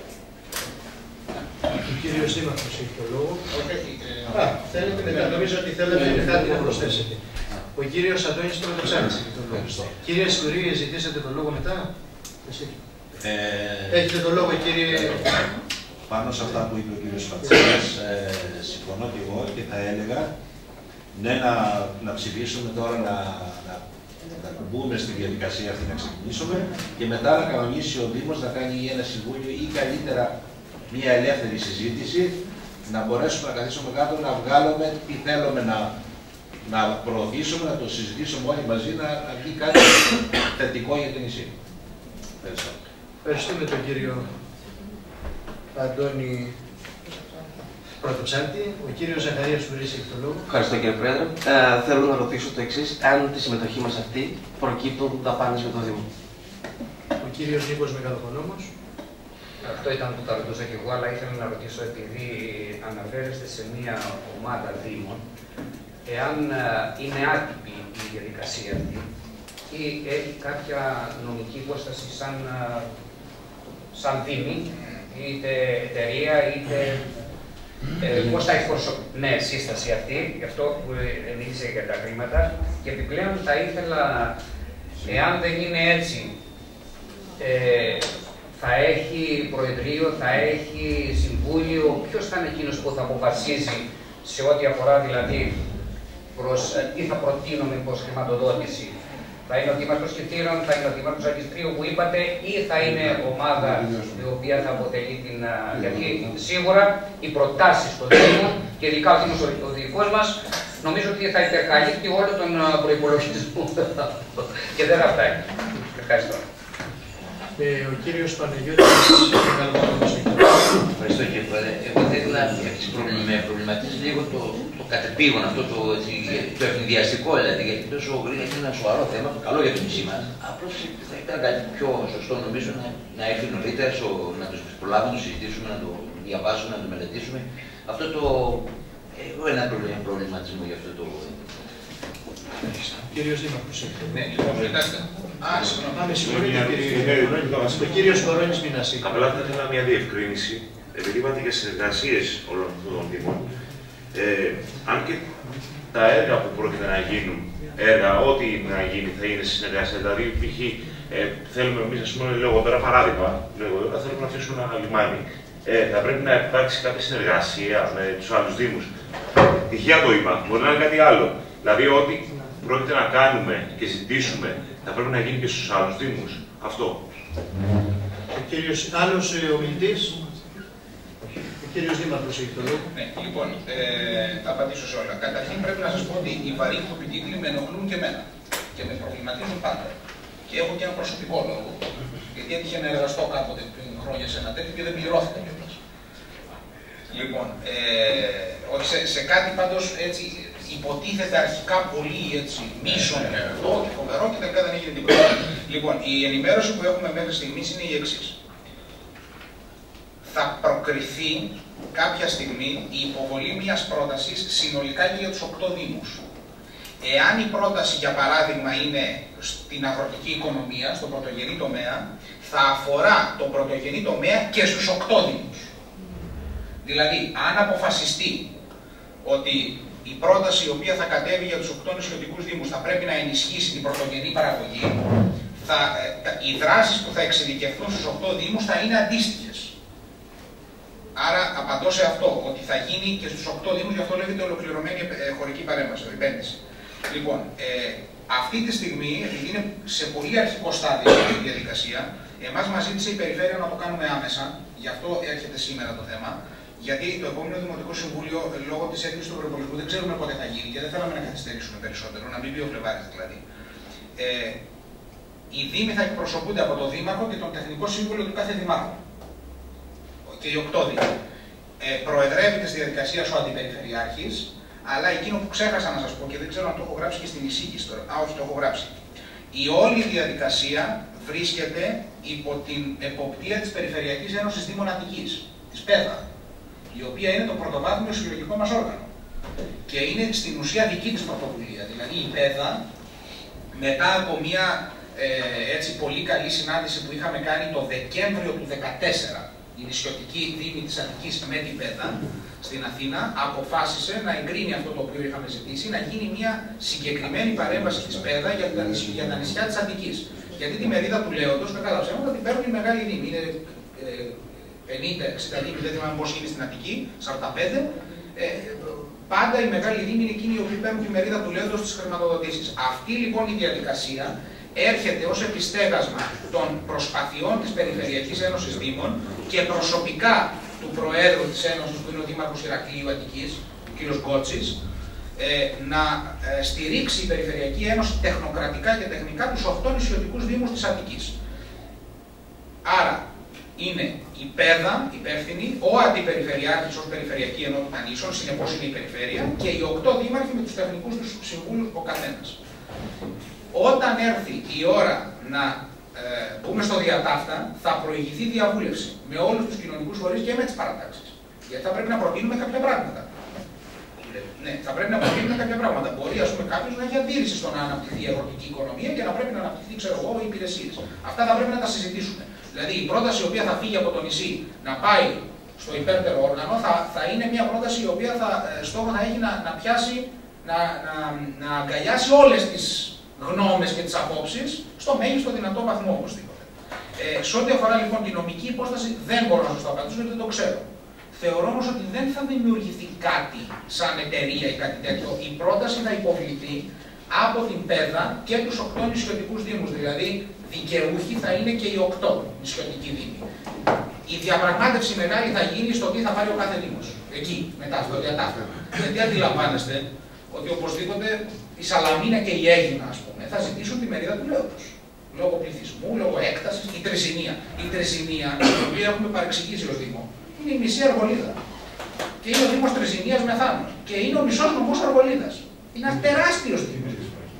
Ο κύριος Δήμαρχος έχει το λόγο. Α, θέλετε μετά, νομίζω ότι θέλετε κάτι να προσθέσετε. Ο κύριος Αντώνης Πρωτοψάλης έχει το λόγο. Κύριε Σκουρή, ζητήσατε το λόγο μετά. Εσύ. Ε... Έχετε το λόγο, κύριε. Πάνω σε αυτά που είπε ο κύριος Φατσέλας, ε, συμφωνώ και εγώ και θα έλεγα ναι, να, να ψηφίσουμε τώρα, να, να, να μπούμε στη διαδικασία αυτή, να ξεκινήσουμε και μετά να κανονίσει ο Δήμος να κάνει ένα συμβούλιο ή καλύτερα μια ελεύθερη συζήτηση, να μπορέσουμε να καθίσουμε κάτω, να βγάλουμε τι θέλουμε να, να προωθήσουμε, να το συζητήσουμε όλοι μαζί, να, να βγει κάτι θετικό για το νησί. Ευχαριστώ. Ευχαριστούμε τον κύριο Αντώνη Πρωτοψάλτη. Ο κύριος Ζαχαρίας Φουρής έχει το λόγο. Ευχαριστώ κύριε Πρόεδρε. Ε, θέλω να ρωτήσω το εξής, αν τη συμμετοχή μας αυτή προκύπτουν δαπάνες για το Δήμο. Ο κύριος Νίκος Μεγαλοκονόμος. Αυτό ήταν που τα ρωτούσα και εγώ, αλλά ήθελα να ρωτήσω, επειδή αναφέρεστε σε μια ομάδα δήμων, εάν είναι άτυπη η διαδικασία αυτή ή έχει κάποια νομική υπόσταση σαν, σαν δήμη, είτε εταιρεία, είτε ε, πώς θα έχει προσωπική ναι, σύσταση αυτή, γι' αυτό που ενίσχυσε για τα χρήματα. Και επιπλέον θα ήθελα, εάν δεν είναι έτσι, ε, θα έχει προεδρείο, θα έχει συμβούλιο, ποιος θα είναι εκείνος που θα αποφασίζει σε ό,τι αφορά δηλαδή προς τι θα προτείνουμε προς χρηματοδότηση. Θα είναι ο Δήμαρχος Κιτήρων, θα είναι ο Δήμαρχος Αγιστρίου που είπατε ή θα είναι ομάδα η οποία θα αποτελεί την... Γιατί σίγουρα οι προτάσεις των Δήμων και ειδικά ο Δήμος ο δικός μας νομίζω ότι θα υπερκαλύπτει όλο τον προϋπολογισμό και δεν θα φτάνει. Ευχαριστώ. Ε, ο κύριος Παναγιώτης, ευχαριστώ κύριε Πρόεδρε. Εγώ θα ήθελα να με προβληματίζει λίγο το, το κατεπήγον, αυτό το, το ευνηδιαστικό δηλαδή, γιατί τόσο γρήγορα είναι ένα σοβαρό θέμα, καλό για το νησί μας. Απλώς θα ήταν κάτι πιο σωστό νομίζω να, να έρθει νωρίτερα, να το προλάβουμε, να το συζητήσουμε, να το διαβάσουμε, να το μελετήσουμε. Αυτό το. Εγώ ένα προβληματισμό για αυτό το. Κύριος Δήμαρχος. Ναι, λοιπόν, κοιτάξτε. Α, συγγνώμη, ο κύριος Κορώνης Μινασί. Απλά θα ήθελα μια διευκρίνηση, επειδή είπατε για συνεργασίες όλων αυτών των Δήμων. Ε, αν και τα έργα που πρόκειται να γίνουν, έργα, ό,τι να γίνει θα είναι συνεργασία. Δηλαδή, π.χ. Ε, θέλουμε εμείς, ας πούμε, λέω τώρα παράδειγμα, λέω, θέλουμε να αφήσουμε ένα λιμάνι. Ε, θα πρέπει να υπάρξει κάποια συνεργασία με τους άλλους Δήμους. Τυχαία το είπα, μπορεί να είναι κάτι άλλο. Δηλαδή, ό,τι πρόκειται να κάνουμε και ζητήσουμε θα πρέπει να γίνει και στους άλλους Δήμους. Αυτό. Ο κύριος, άλλος ε, ομιλητής. Ο κύριος Δήμαρχος έχει το λόγο. Ναι, λοιπόν, ε, θα απαντήσω σε όλα. Καταρχήν πρέπει να σας πω ότι οι βαρύγδουποι κύκλοι με ενοχλούν και εμένα και με προβληματίζουν πάντα. Και έχω και ένα προσωπικό λόγο. Γιατί έτυχε να εργαστώ κάποτε πριν χρόνια σε ένα τέτοιο και δεν πληρώθηκα κιόλας. Λοιπόν, ε, ότι σε, σε κάτι πάντως έτσι υποτίθεται αρχικά πολύ έτσι μίσον και αυτό και φοβερό και τελικά δεν έγινε τίποτα. Λοιπόν, η ενημέρωση που έχουμε μέχρι στιγμής είναι η εξής. Θα προκριθεί κάποια στιγμή η υποβολή μιας πρότασης συνολικά και για τους οκτώ Δήμους. Εάν η πρόταση, για παράδειγμα, είναι στην αγροτική οικονομία, στον πρωτογενή τομέα, θα αφορά τον πρωτογενή τομέα και στους οκτώ Δήμους. Δηλαδή, αν αποφασιστεί ότι η πρόταση η οποία θα κατέβει για τους οκτώ νησιωτικούς Δήμους θα πρέπει να ενισχύσει την πρωτογενή παραγωγή, θα, οι δράσεις που θα εξειδικευτούν στους οκτώ Δήμους θα είναι αντίστοιχες. Άρα, απαντώ σε αυτό, ότι θα γίνει και στους οκτώ Δήμους, γι' αυτό λέγεται ολοκληρωμένη χωρική παρέμβαση, επένδυση. Λοιπόν, ε, αυτή τη στιγμή, επειδή είναι σε πολύ αρχικό στάδιο η διαδικασία, εμάς μας ζήτησε η Περιφέρεια να το κάνουμε άμεσα, γι' αυτό έρχεται σήμερα το θέμα, Γιατί το επόμενο Δημοτικό Συμβούλιο, λόγω τη έγκρισης του προπολογισμού, δεν ξέρουμε πότε θα γίνει και δεν θέλαμε να καθυστερήσουμε περισσότερο, να μην μπει ο Φλεβάρης δηλαδή. Ε, οι Δήμοι θα εκπροσωπούνται από τον Δήμαρχο και τον Τεχνικό Σύμβουλο του κάθε Δημάρχου. Και οι οκτώ Δήμοι. Ε, προεδρεύει τη διαδικασία ο Αντιπεριφερειάρχης, αλλά εκείνο που ξέχασα να σας πω και δεν ξέρω αν το έχω γράψει και στην εισήγηση τώρα. Α, όχι, το έχω γράψει. Η όλη διαδικασία βρίσκεται υπό την εποπτεία της Περιφερειακής Ένωσης Δήμων Αττικής, της ΠΕΔΑ, η οποία είναι το πρωτοβάθμιο συλλογικό μας όργανο. Και είναι στην ουσία δική της πρωτοβουλία. Δηλαδή η ΠΕΔΑ, μετά από μια ε, έτσι πολύ καλή συνάντηση που είχαμε κάνει το Δεκέμβριο του δύο χιλιάδες δεκατέσσερα, η νησιωτική δήμη της Αττικής με την ΠΕΔΑ στην Αθήνα, αποφάσισε να εγκρίνει αυτό το οποίο είχαμε ζητήσει, να γίνει μια συγκεκριμένη παρέμβαση της ΠΕΔΑ για τα, για τα νησιά της Αττικής. Γιατί τη μερίδα του Λέοντος, με καλά ψέματα, την παίρνουν οι μεγάλοι δήμοι. Είναι ε, πενήντα εξήντα δήμοι, δεν θυμάμαι πώς είναι στην Αττική, σαράντα πέντε. Ε, πάντα οι μεγάλοι δήμοι είναι εκείνοι οι οποίοι παίρνουν τη μερίδα του Λέοντος στις χρηματοδοτήσεις. Αυτή λοιπόν η διαδικασία έρχεται ως επιστέγασμα των προσπαθειών της Περιφερειακής Ένωσης Δήμων και προσωπικά του Προέδρου της Ένωσης, που είναι ο Δήμαρχος Ηρακλείου Αττικής, ο κ. Γκότσης, ε, να ε, στηρίξει η Περιφερειακή Ένωση τεχνοκρατικά και τεχνικά τους οκτώ νησιωτικούς Δήμους της Αττικής. Άρα, είναι η ΠΕΔΑ υπεύθυνη, ο Αντιπεριφερειάρχης ως Περιφερειακή Ενότητα Νήσων, συνεπώς είναι η Περιφέρεια, και οι οκτώ Δήμαρχοι με τους τεχνικούς τους συμβούλους ο καθένας. Όταν έρθει η ώρα να ε, μπούμε στο διατάφτα, θα προηγηθεί διαβούλευση με όλους τους κοινωνικούς φορείς και με τις παρατάξεις. Γιατί θα πρέπει να προτείνουμε κάποια πράγματα. Ναι, θα πρέπει να προτείνουμε κάποια πράγματα. Μπορεί, ας πούμε, κάποιος να έχει αντίρρηση στο να αναπτυχθεί η αγροτική οικονομία και να πρέπει να αναπτυχθεί, ξέρω εγώ, οι υπηρεσίες. Αυτά θα πρέπει να τα συζητήσουμε. Δηλαδή, η πρόταση η οποία θα φύγει από το νησί να πάει στο υπέρτερο όργανο θα, θα είναι μια πρόταση η οποία θα, στόχο θα έχει να, να πιάσει, να, να, να αγκαλιάσει όλες τις γνώμες και τις απόψεις στο μέγιστο δυνατό βαθμό, οπωσδήποτε. Ε, σε ό,τι αφορά λοιπόν την νομική υπόσταση, δεν μπορώ να σας το απαντήσω γιατί δεν το ξέρω. Θεωρώ όμως ότι δεν θα δημιουργηθεί κάτι σαν εταιρεία ή κάτι τέτοιο. Η πρόταση θα υποβληθεί από την ΠΕΔΑ και τους οκτώ νησιωτικούς δήμους. Δηλαδή, δικαιούχοι θα είναι και οι οκτώ νησιωτικοί δήμοι. Η διαπραγμάτευση μεγάλη θα γίνει στο τι θα πάρει ο κάθε δήμος. Εκεί, μετά, στο διατάφτα. Γιατί αντιλαμβάνεστε ότι οπωσδήποτε η Σαλαμίνα και η Αίγινα, ας πούμε, θα ζητήσουν τη μερίδα του Λέοντος. Λόγω πληθυσμού, λόγω έκτασης, η Τριζηνία. Η Τριζηνία, την οποία έχουμε παρεξηγήσει ως Δήμο, είναι η μισή Αργολίδα. Και είναι ο Δήμος Τριζηνίας Μεθάνος. Και είναι ο μισός νομός Αργολίδας. Είναι ένα τεράστιος Δήμος.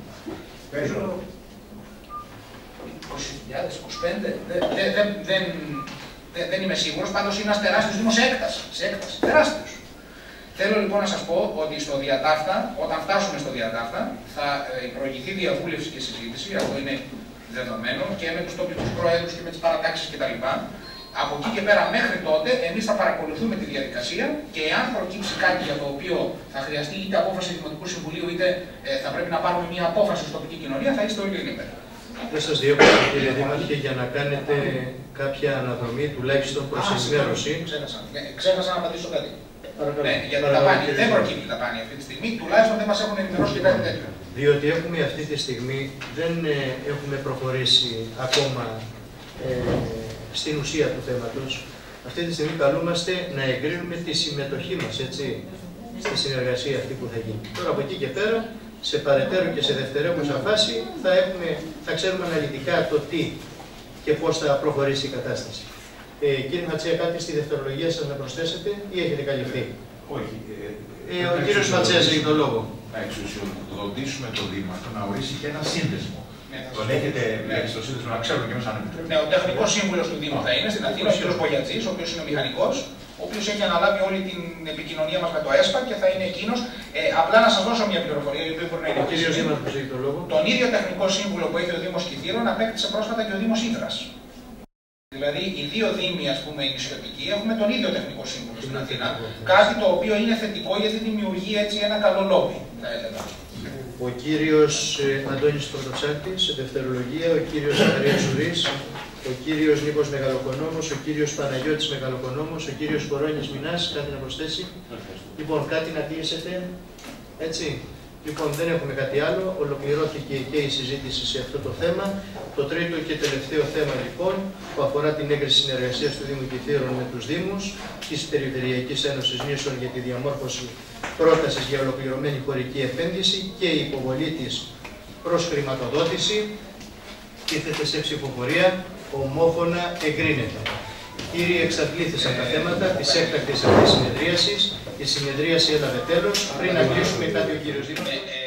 είκοσι χιλιάδες, είκοσι πέντε, δεν, δεν, δεν, δεν, δεν είμαι σίγουρος, πάντως είναι ένας τεράστιος Δήμος σε έκταση. Σε έκταση. Τεράστιος. Θέλω λοιπόν να σας πω ότι στο διατάφτα, όταν φτάσουμε στο διατάφτα, θα προηγηθεί διαβούλευση και συζήτηση, αυτό είναι δεδομένο, και με τους τοπικούς προέδρους και με τις παρατάξεις κτλ. Από εκεί και πέρα μέχρι τότε, εμείς θα παρακολουθούμε τη διαδικασία και εάν προκύψει κάτι για το οποίο θα χρειαστεί είτε απόφαση Δημοτικού Συμβουλίου, είτε ε, θα πρέπει να πάρουμε μια απόφαση στην τοπική κοινωνία, θα είστε όλοι ενήμεροι. Δεν σας διώκω, κύριε Δήμαρχε, για να κάνετε κάποια αναδρομή τουλάχιστον προς ενημέρωση. Ξέχασα. Ξέχασα να απαντήσω κάτι. Ναι, για την δαπάνη. Δεν προκύπτει η δαπάνη αυτή τη στιγμή, τουλάχιστον δεν μας έχουν ενημερώσει και κάτι τέτοιο. Διότι έχουμε αυτή τη στιγμή, δεν ε, έχουμε προχωρήσει ακόμα ε, στην ουσία του θέματος. Αυτή τη στιγμή καλούμαστε να εγκρίνουμε τη συμμετοχή μας, έτσι, στη συνεργασία αυτή που θα γίνει. Τώρα από εκεί και πέρα, σε παρετέρω και σε δευτερεύουσα φάση, θα, έχουμε, θα ξέρουμε αναλυτικά το τι και πώς θα προχωρήσει η κατάσταση. Ε, κύριε Ματσέα, κάτι στη δευτερολογία σας να προσθέσετε ή έχετε καλυφθεί? Όχι. Ε, ε, ο κύριος Ματσέας έχει το λόγο. Να εξουσιοδοτήσουμε τον Δήμαρχο να ορίσει και ένα σύνδεσμο. Ναι, τον έχετε βλέπει στο σύνδεσμο, να ξέρουμε και εμείς αν επιτρέπουμε. Ναι, ο τεχνικός σύμβουλος του Δήμου θα είναι στην Αθήνα, ο κ. Μπογιατζής, ο οποίος είναι ο μηχανικός, ο οποίος έχει αναλάβει όλη την επικοινωνία μας με το ΕΣΠΑ και θα είναι εκείνος. Ε, απλά να σας δώσω μια πληροφορία, η οποία μπορεί να είναι. Ο κύριος Δήμαρχος έχει το λόγο. Τον ίδιο τεχνικό σύμβουλο που έχει ο Δήμος Κηφύρων απέκτησε πρόσφατα και ο Δήμος Ύδρας. Δηλαδή, οι δύο δήμοι, ας πούμε, οι νησιωτικοί, έχουμε τον ίδιο τεχνικό σύμβουλο στην Αθήνα. Κάτι το οποίο είναι θετικό γιατί δημιουργεί έτσι ένα καλό λόμπι, θα έλεγα. Ο κύριος Αντώνης Πρωτοψάκτης, σε δευτερολογία, ο κύριος Ζαχαρίας Σουρής, ο κύριος Νίκος Μεγαλοκονόμος, ο κύριος Παναγιώτης Μεγαλοκονόμος, ο κύριος Κορώνης Μινάς, κάτι να προσθέσει? Λοιπόν, κάτι να κλείσετε, έτσι. Λοιπόν, δεν έχουμε κάτι άλλο. Ολοκληρώθηκε και η συζήτηση σε αυτό το θέμα. Το τρίτο και τελευταίο θέμα, λοιπόν, που αφορά την έγκριση συνεργασίας του Δήμου Κηφίρων με τους Δήμους της Περιφερειακής Ένωσης Νήσων για τη διαμόρφωση πρότασης για ολοκληρωμένη χωρική επένδυση και η υποβολή της προς χρηματοδότηση, τίθεται σε ψηφοφορία, ομόφωνα εγκρίνεται. Κύριοι, εξαντλήθησαν τα θέματα της έκτακτης αυτής συνεδρίασης. Η συνεδρίαση έλαβε τέλος. Πριν να κλείσουμε κάτι ο κύριος Δήμος.